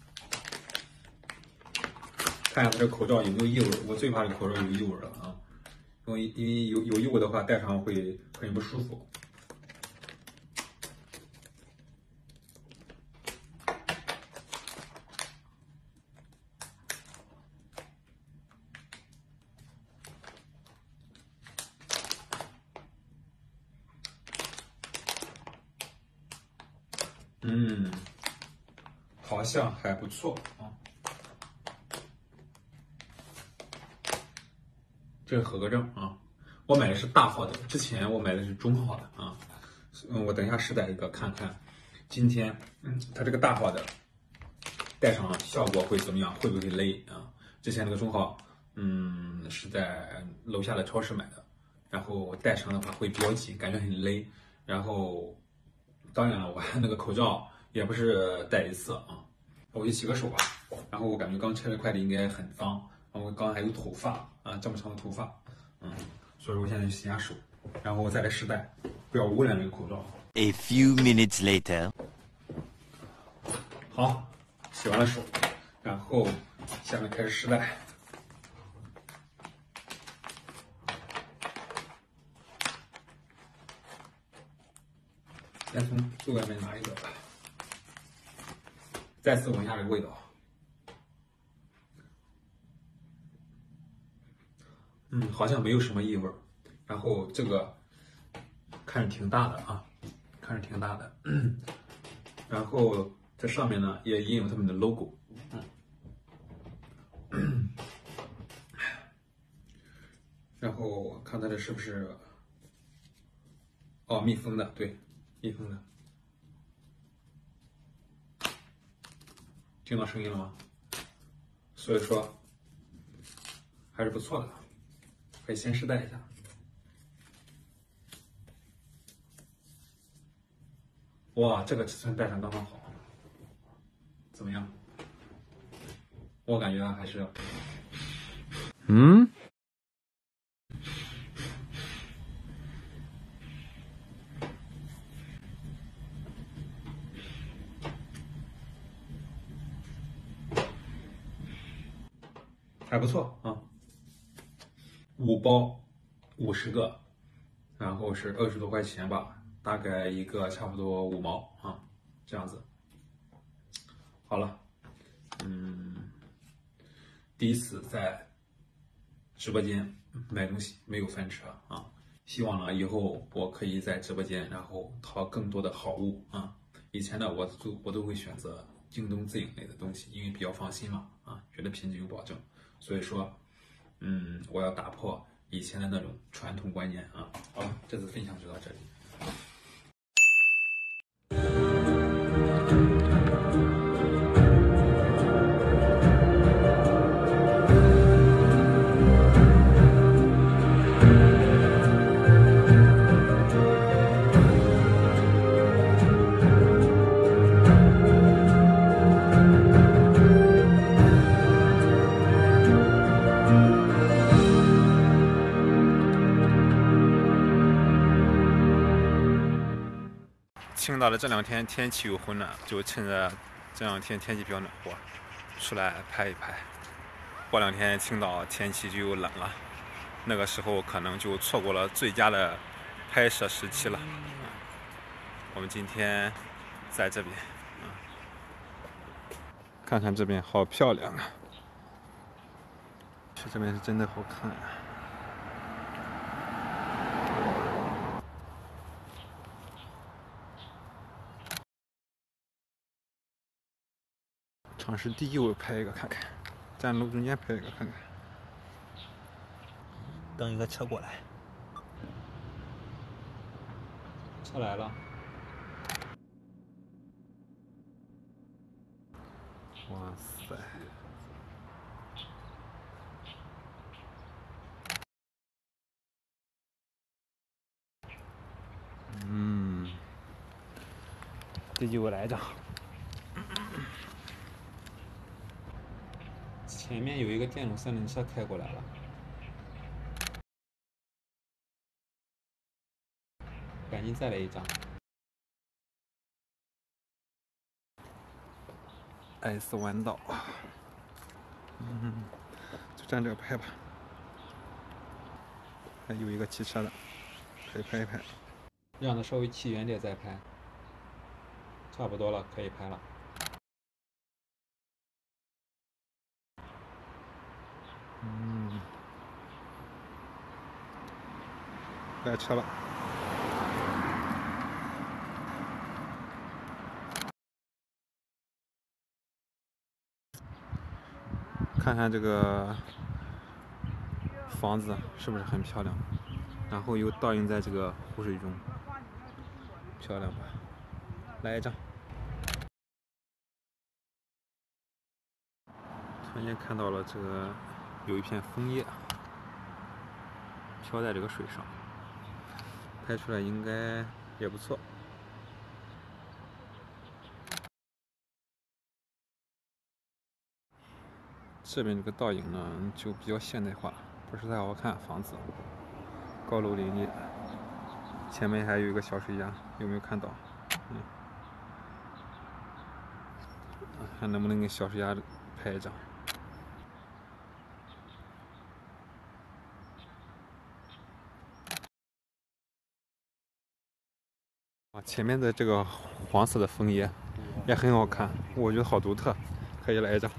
看一下它这口罩有没有异味。我最怕这个口罩有异味了啊，因为因为有有异味的话，戴上会很不舒服。嗯。好像还不错啊，这是合格证啊。我买的是大号的，之前我买的是中号的啊。嗯，我等一下试戴一个看看，今天嗯，它这个大号的戴上效果会怎么样？会不会勒啊？之前那个中号，嗯，是在楼下的超市买的，然后戴上的话会比较紧，感觉很勒。然后，当然了，我那个口罩也不是戴一次啊。我去洗个手吧，然后我感觉刚拆的快递应该很脏，然后我刚刚还有头发啊，这么长的头发，嗯，所以说我现在就洗下手，然后我再来试戴，不要污染这个口罩。 A few minutes later， 好，洗完了手，然后下面开始试戴。先从最外面拿一个。再次闻一下这个味道，嗯，好像没有什么异味，然后这个看着挺大的啊，看着挺大的，然后这上面呢也印有他们的 logo， 嗯， 然后看它这是不是，哦，密封的，对，密封的。听到声音了吗？所以说还是不错的，可以先试戴一下。哇，这个尺寸戴上刚刚好，怎么样？我感觉还是，嗯。还不错啊，五包五十个，然后是二十多块钱吧，大概一个差不多五毛啊，这样子。好了，嗯，第一次在直播间买东西没有翻车啊，希望呢以后我可以在直播间然后淘更多的好物啊。以前呢我都我都会选择京东自营类的东西，因为比较放心嘛啊，觉得品质有保证。所以说，嗯，我要打破以前的那种传统观念啊。好了，这次分享就到这里。青岛的这两天天气又混乱，就趁着这两天天气比较暖和，出来拍一拍。过两天青岛天气就又冷了，那个时候可能就错过了最佳的拍摄时期了。我们今天在这边，看看这边好漂亮啊！这边是真的好看啊。尝试第一，我拍一个看看，站路中间拍一个看看。等一个车过来，车来了。哇塞！嗯，第一我来一张。前面有一个电动三轮车开过来了，赶紧再来一张。S 弯道，嗯，就站这个拍吧。还有一个骑车的，可以拍一拍。让它稍微骑远点再拍，差不多了，可以拍了。嗯，来车了。看看这个房子是不是很漂亮，然后又倒映在这个湖水中，漂亮吧？来一张。突然间看到了这个。有一片枫叶飘在这个水上，拍出来应该也不错。这边这个倒影呢就比较现代化，不是太好看，房子高楼林立，前面还有一个小水鸭，有没有看到？嗯，看能不能跟小水鸭拍一张。啊，前面的这个黄色的枫叶也很好看，我觉得好独特，可以来一张。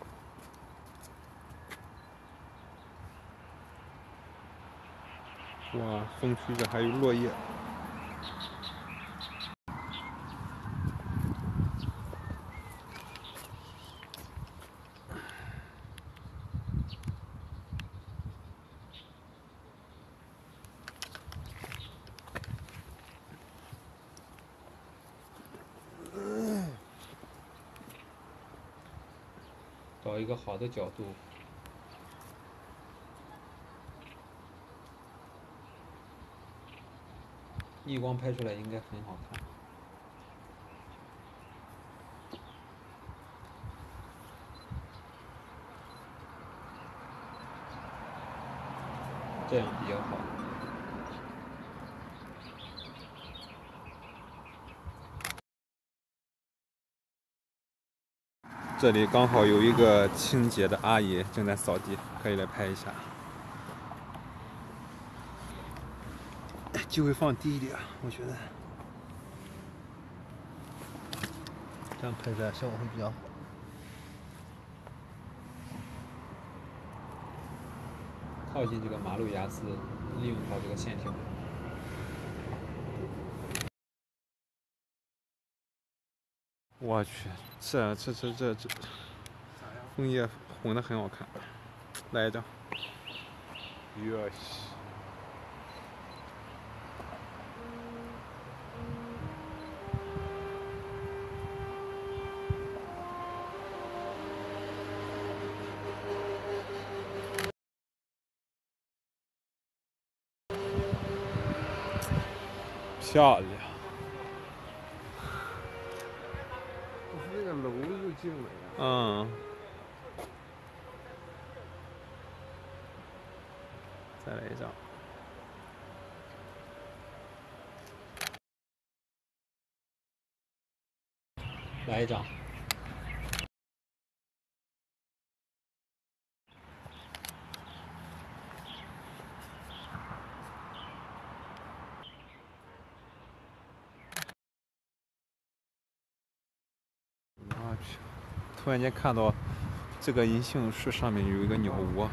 哇，风吹着还有落叶。 一个好的角度。逆光拍出来应该很好看。这样比较好。这里刚好有一个清洁的阿姨正在扫地，可以来拍一下。机会放低一点，我觉得这样拍出来效果会比较好。靠近这个马路牙子，利用好这个线条。我去，这这这这这枫叶混的很好看，来一张。哟西。漂亮。 那个楼又近了呀。 嗯。再来一张。来一张。我去！突然间看到这个银杏树上面有一个鸟窝，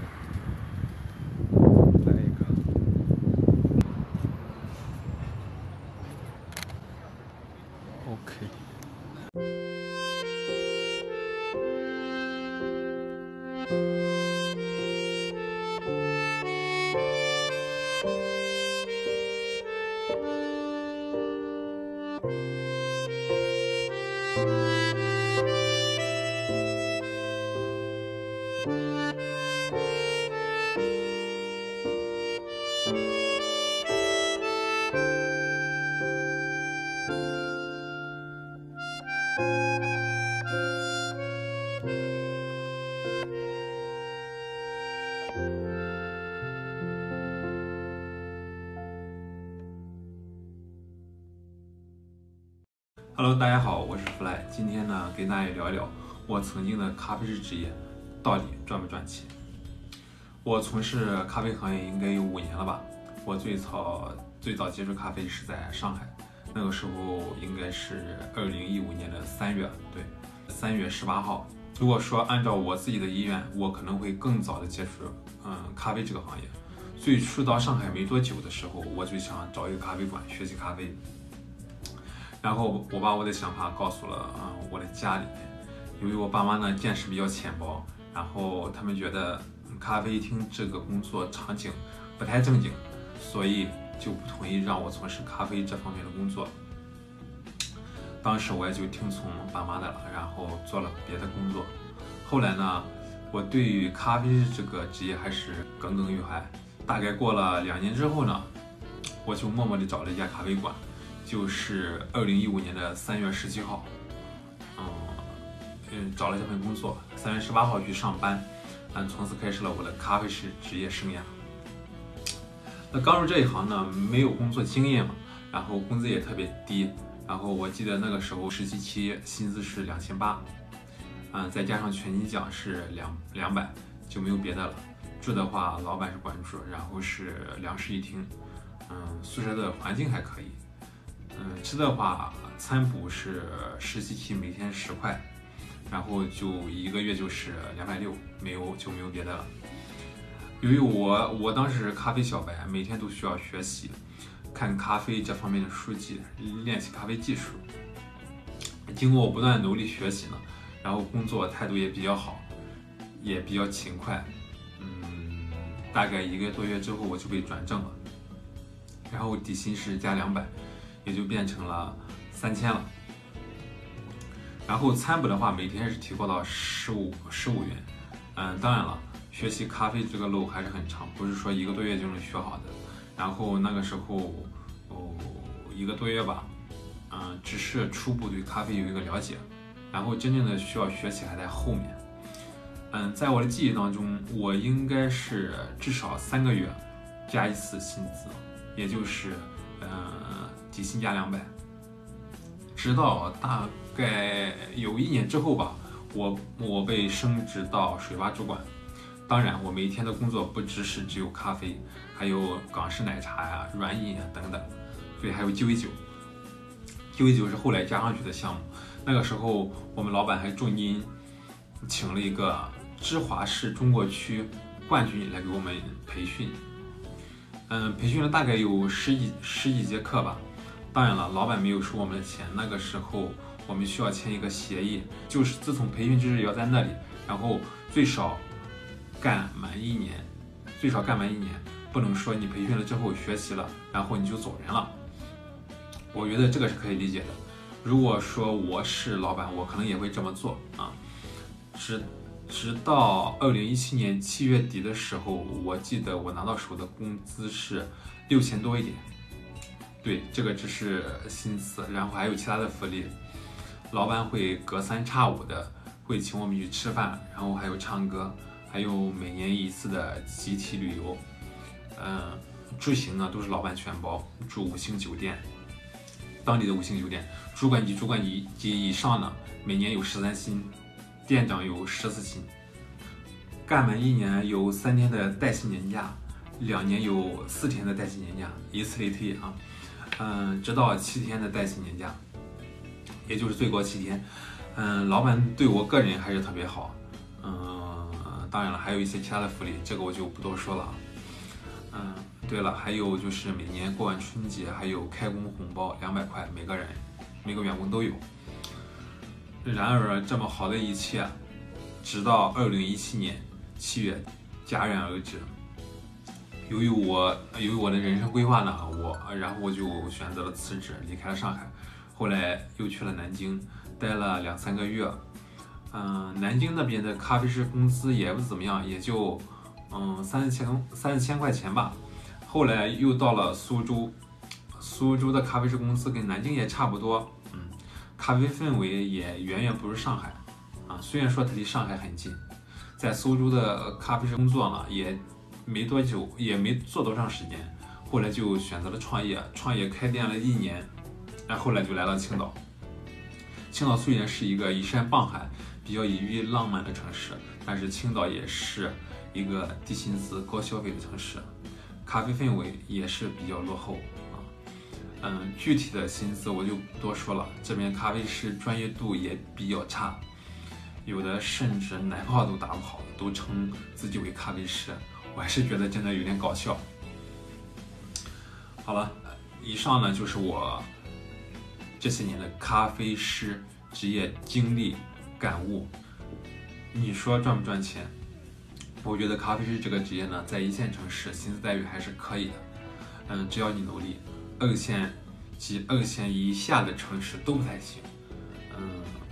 来一个。OK。Hello， 大家好，我是 Fly。今天呢，跟大家聊一聊我曾经的咖啡师职业到底赚不赚钱。我从事咖啡行业应该有五年了吧。我最早最早接触咖啡是在上海，那个时候应该是二零一五年的三月，对，三月十八号。如果说按照我自己的意愿，我可能会更早的接触嗯咖啡这个行业。最初到上海没多久的时候，我就想找一个咖啡馆学习咖啡。然后我把我的想法告诉了嗯我的家里面，由于我爸妈呢见识比较浅薄，然后他们觉得咖啡厅这个工作场景不太正经，所以就不同意让我从事咖啡这方面的工作。当时我也就听从爸妈的了，然后做了别的工作。后来呢，我对于咖啡师这个职业还是耿耿于怀。大概过了两年之后呢，我就默默地找了一家咖啡馆。就是二零一五年的三月十七号，嗯嗯，找了这份工作，三月十八号去上班，嗯，从此开始了我的咖啡师职业生涯。那刚入这一行呢，没有工作经验嘛，然后工资也特别低，然后我记得那个时候实习期薪资是两千八，嗯，再加上全勤奖是两两百，就没有别的了。住的话，老板是管住，然后是两室一厅，嗯，宿舍的环境还可以。嗯，吃的话，餐补是实习期每天十块，然后就一个月就是两百六，没有就没有别的了。由于我我当时是咖啡小白，每天都需要学习，看咖啡这方面的书籍，练习咖啡技术。经过我不断努力学习呢，然后工作态度也比较好，也比较勤快。嗯，大概一个多月之后，我就被转正了，然后底薪是加两百。也就变成了三千了。 然后餐补的话，每天是提高到十五十五元。嗯，当然了，学习咖啡这个路还是很长，不是说一个多月就能学好的。然后那个时候，哦，一个多月吧，嗯，只是初步对咖啡有一个了解，然后真正的需要学习还在后面。嗯，在我的记忆当中，我应该是至少三个月加一次薪资，也就是嗯底薪加两百。直到大概有一年之后吧，我我被升职到水吧主管。当然，我每天的工作不只是只有咖啡，还有港式奶茶呀、软饮啊等等，对，还有鸡尾酒。鸡尾酒是后来加上去的项目。那个时候，我们老板还重金请了一个芝华士中国区冠军来给我们培训。嗯，培训了大概有十几十几节课吧。当然了，老板没有收我们的钱。那个时候我们需要签一个协议，就是自从培训之日要在那里，然后最少干满一年，最少干满一年，不能说你培训了之后学习了，然后你就走人了。我觉得这个是可以理解的。如果说我是老板，我可能也会这么做啊。直直到二零一七年七月底的时候，我记得我拿到手的工资是六千多一点。对，这个只是薪资，然后还有其他的福利。老板会隔三差五的会请我们去吃饭，然后还有唱歌，还有每年一次的集体旅游。嗯，住行呢都是老板全包，住五星酒店，当地的五星酒店，主管级、主管级及以上呢，每年有十三薪，店长有十四薪。干满一年有三天的带薪年假，两年有四天的带薪年假，以此类推啊。嗯，直到七天的带薪年假，也就是最高七天。嗯，老板对我个人还是特别好。嗯，当然了，还有一些其他的福利，这个我就不多说了。嗯，对了，还有就是每年过完春节，还有开工红包两百块，每个人每个员工都有。然而，这么好的一切，直到二零一七年七月戛然而止。由于我由于我的人生规划呢，我然后我就选择了辞职，离开了上海，后来又去了南京，待了两三个月。嗯，南京那边的咖啡师工资也不怎么样，也就嗯三四千三四千块钱吧。后来又到了苏州，苏州的咖啡师工资跟南京也差不多，嗯，咖啡氛围也远远不如上海啊。虽然说它离上海很近，在苏州的咖啡师工作呢也没多久，也没做多长时间，后来就选择了创业，创业开店了一年，然后来就来到青岛。青岛虽然是一个依山傍海、比较隐喻浪漫的城市，但是青岛也是一个低薪资、高消费的城市，咖啡氛围也是比较落后啊。嗯，具体的薪资我就不多说了，这边咖啡师专业度也比较差，有的甚至奶泡都打不好，都称自己为咖啡师。我还是觉得真的有点搞笑。好了，以上呢就是我这些年的咖啡师职业经历感悟。你说赚不赚钱？我觉得咖啡师这个职业呢，在一线城市薪资待遇还是可以的。嗯，只要你努力，二线及二线以下的城市都不太行。嗯，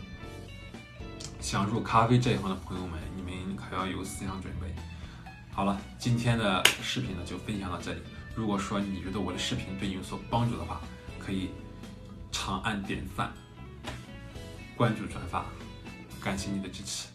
想入咖啡这一行的朋友们，你们可要有思想准备。好了，今天的视频呢就分享到这里。如果说你觉得我的视频对你有所帮助的话，可以长按点赞、关注、转发，感谢你的支持。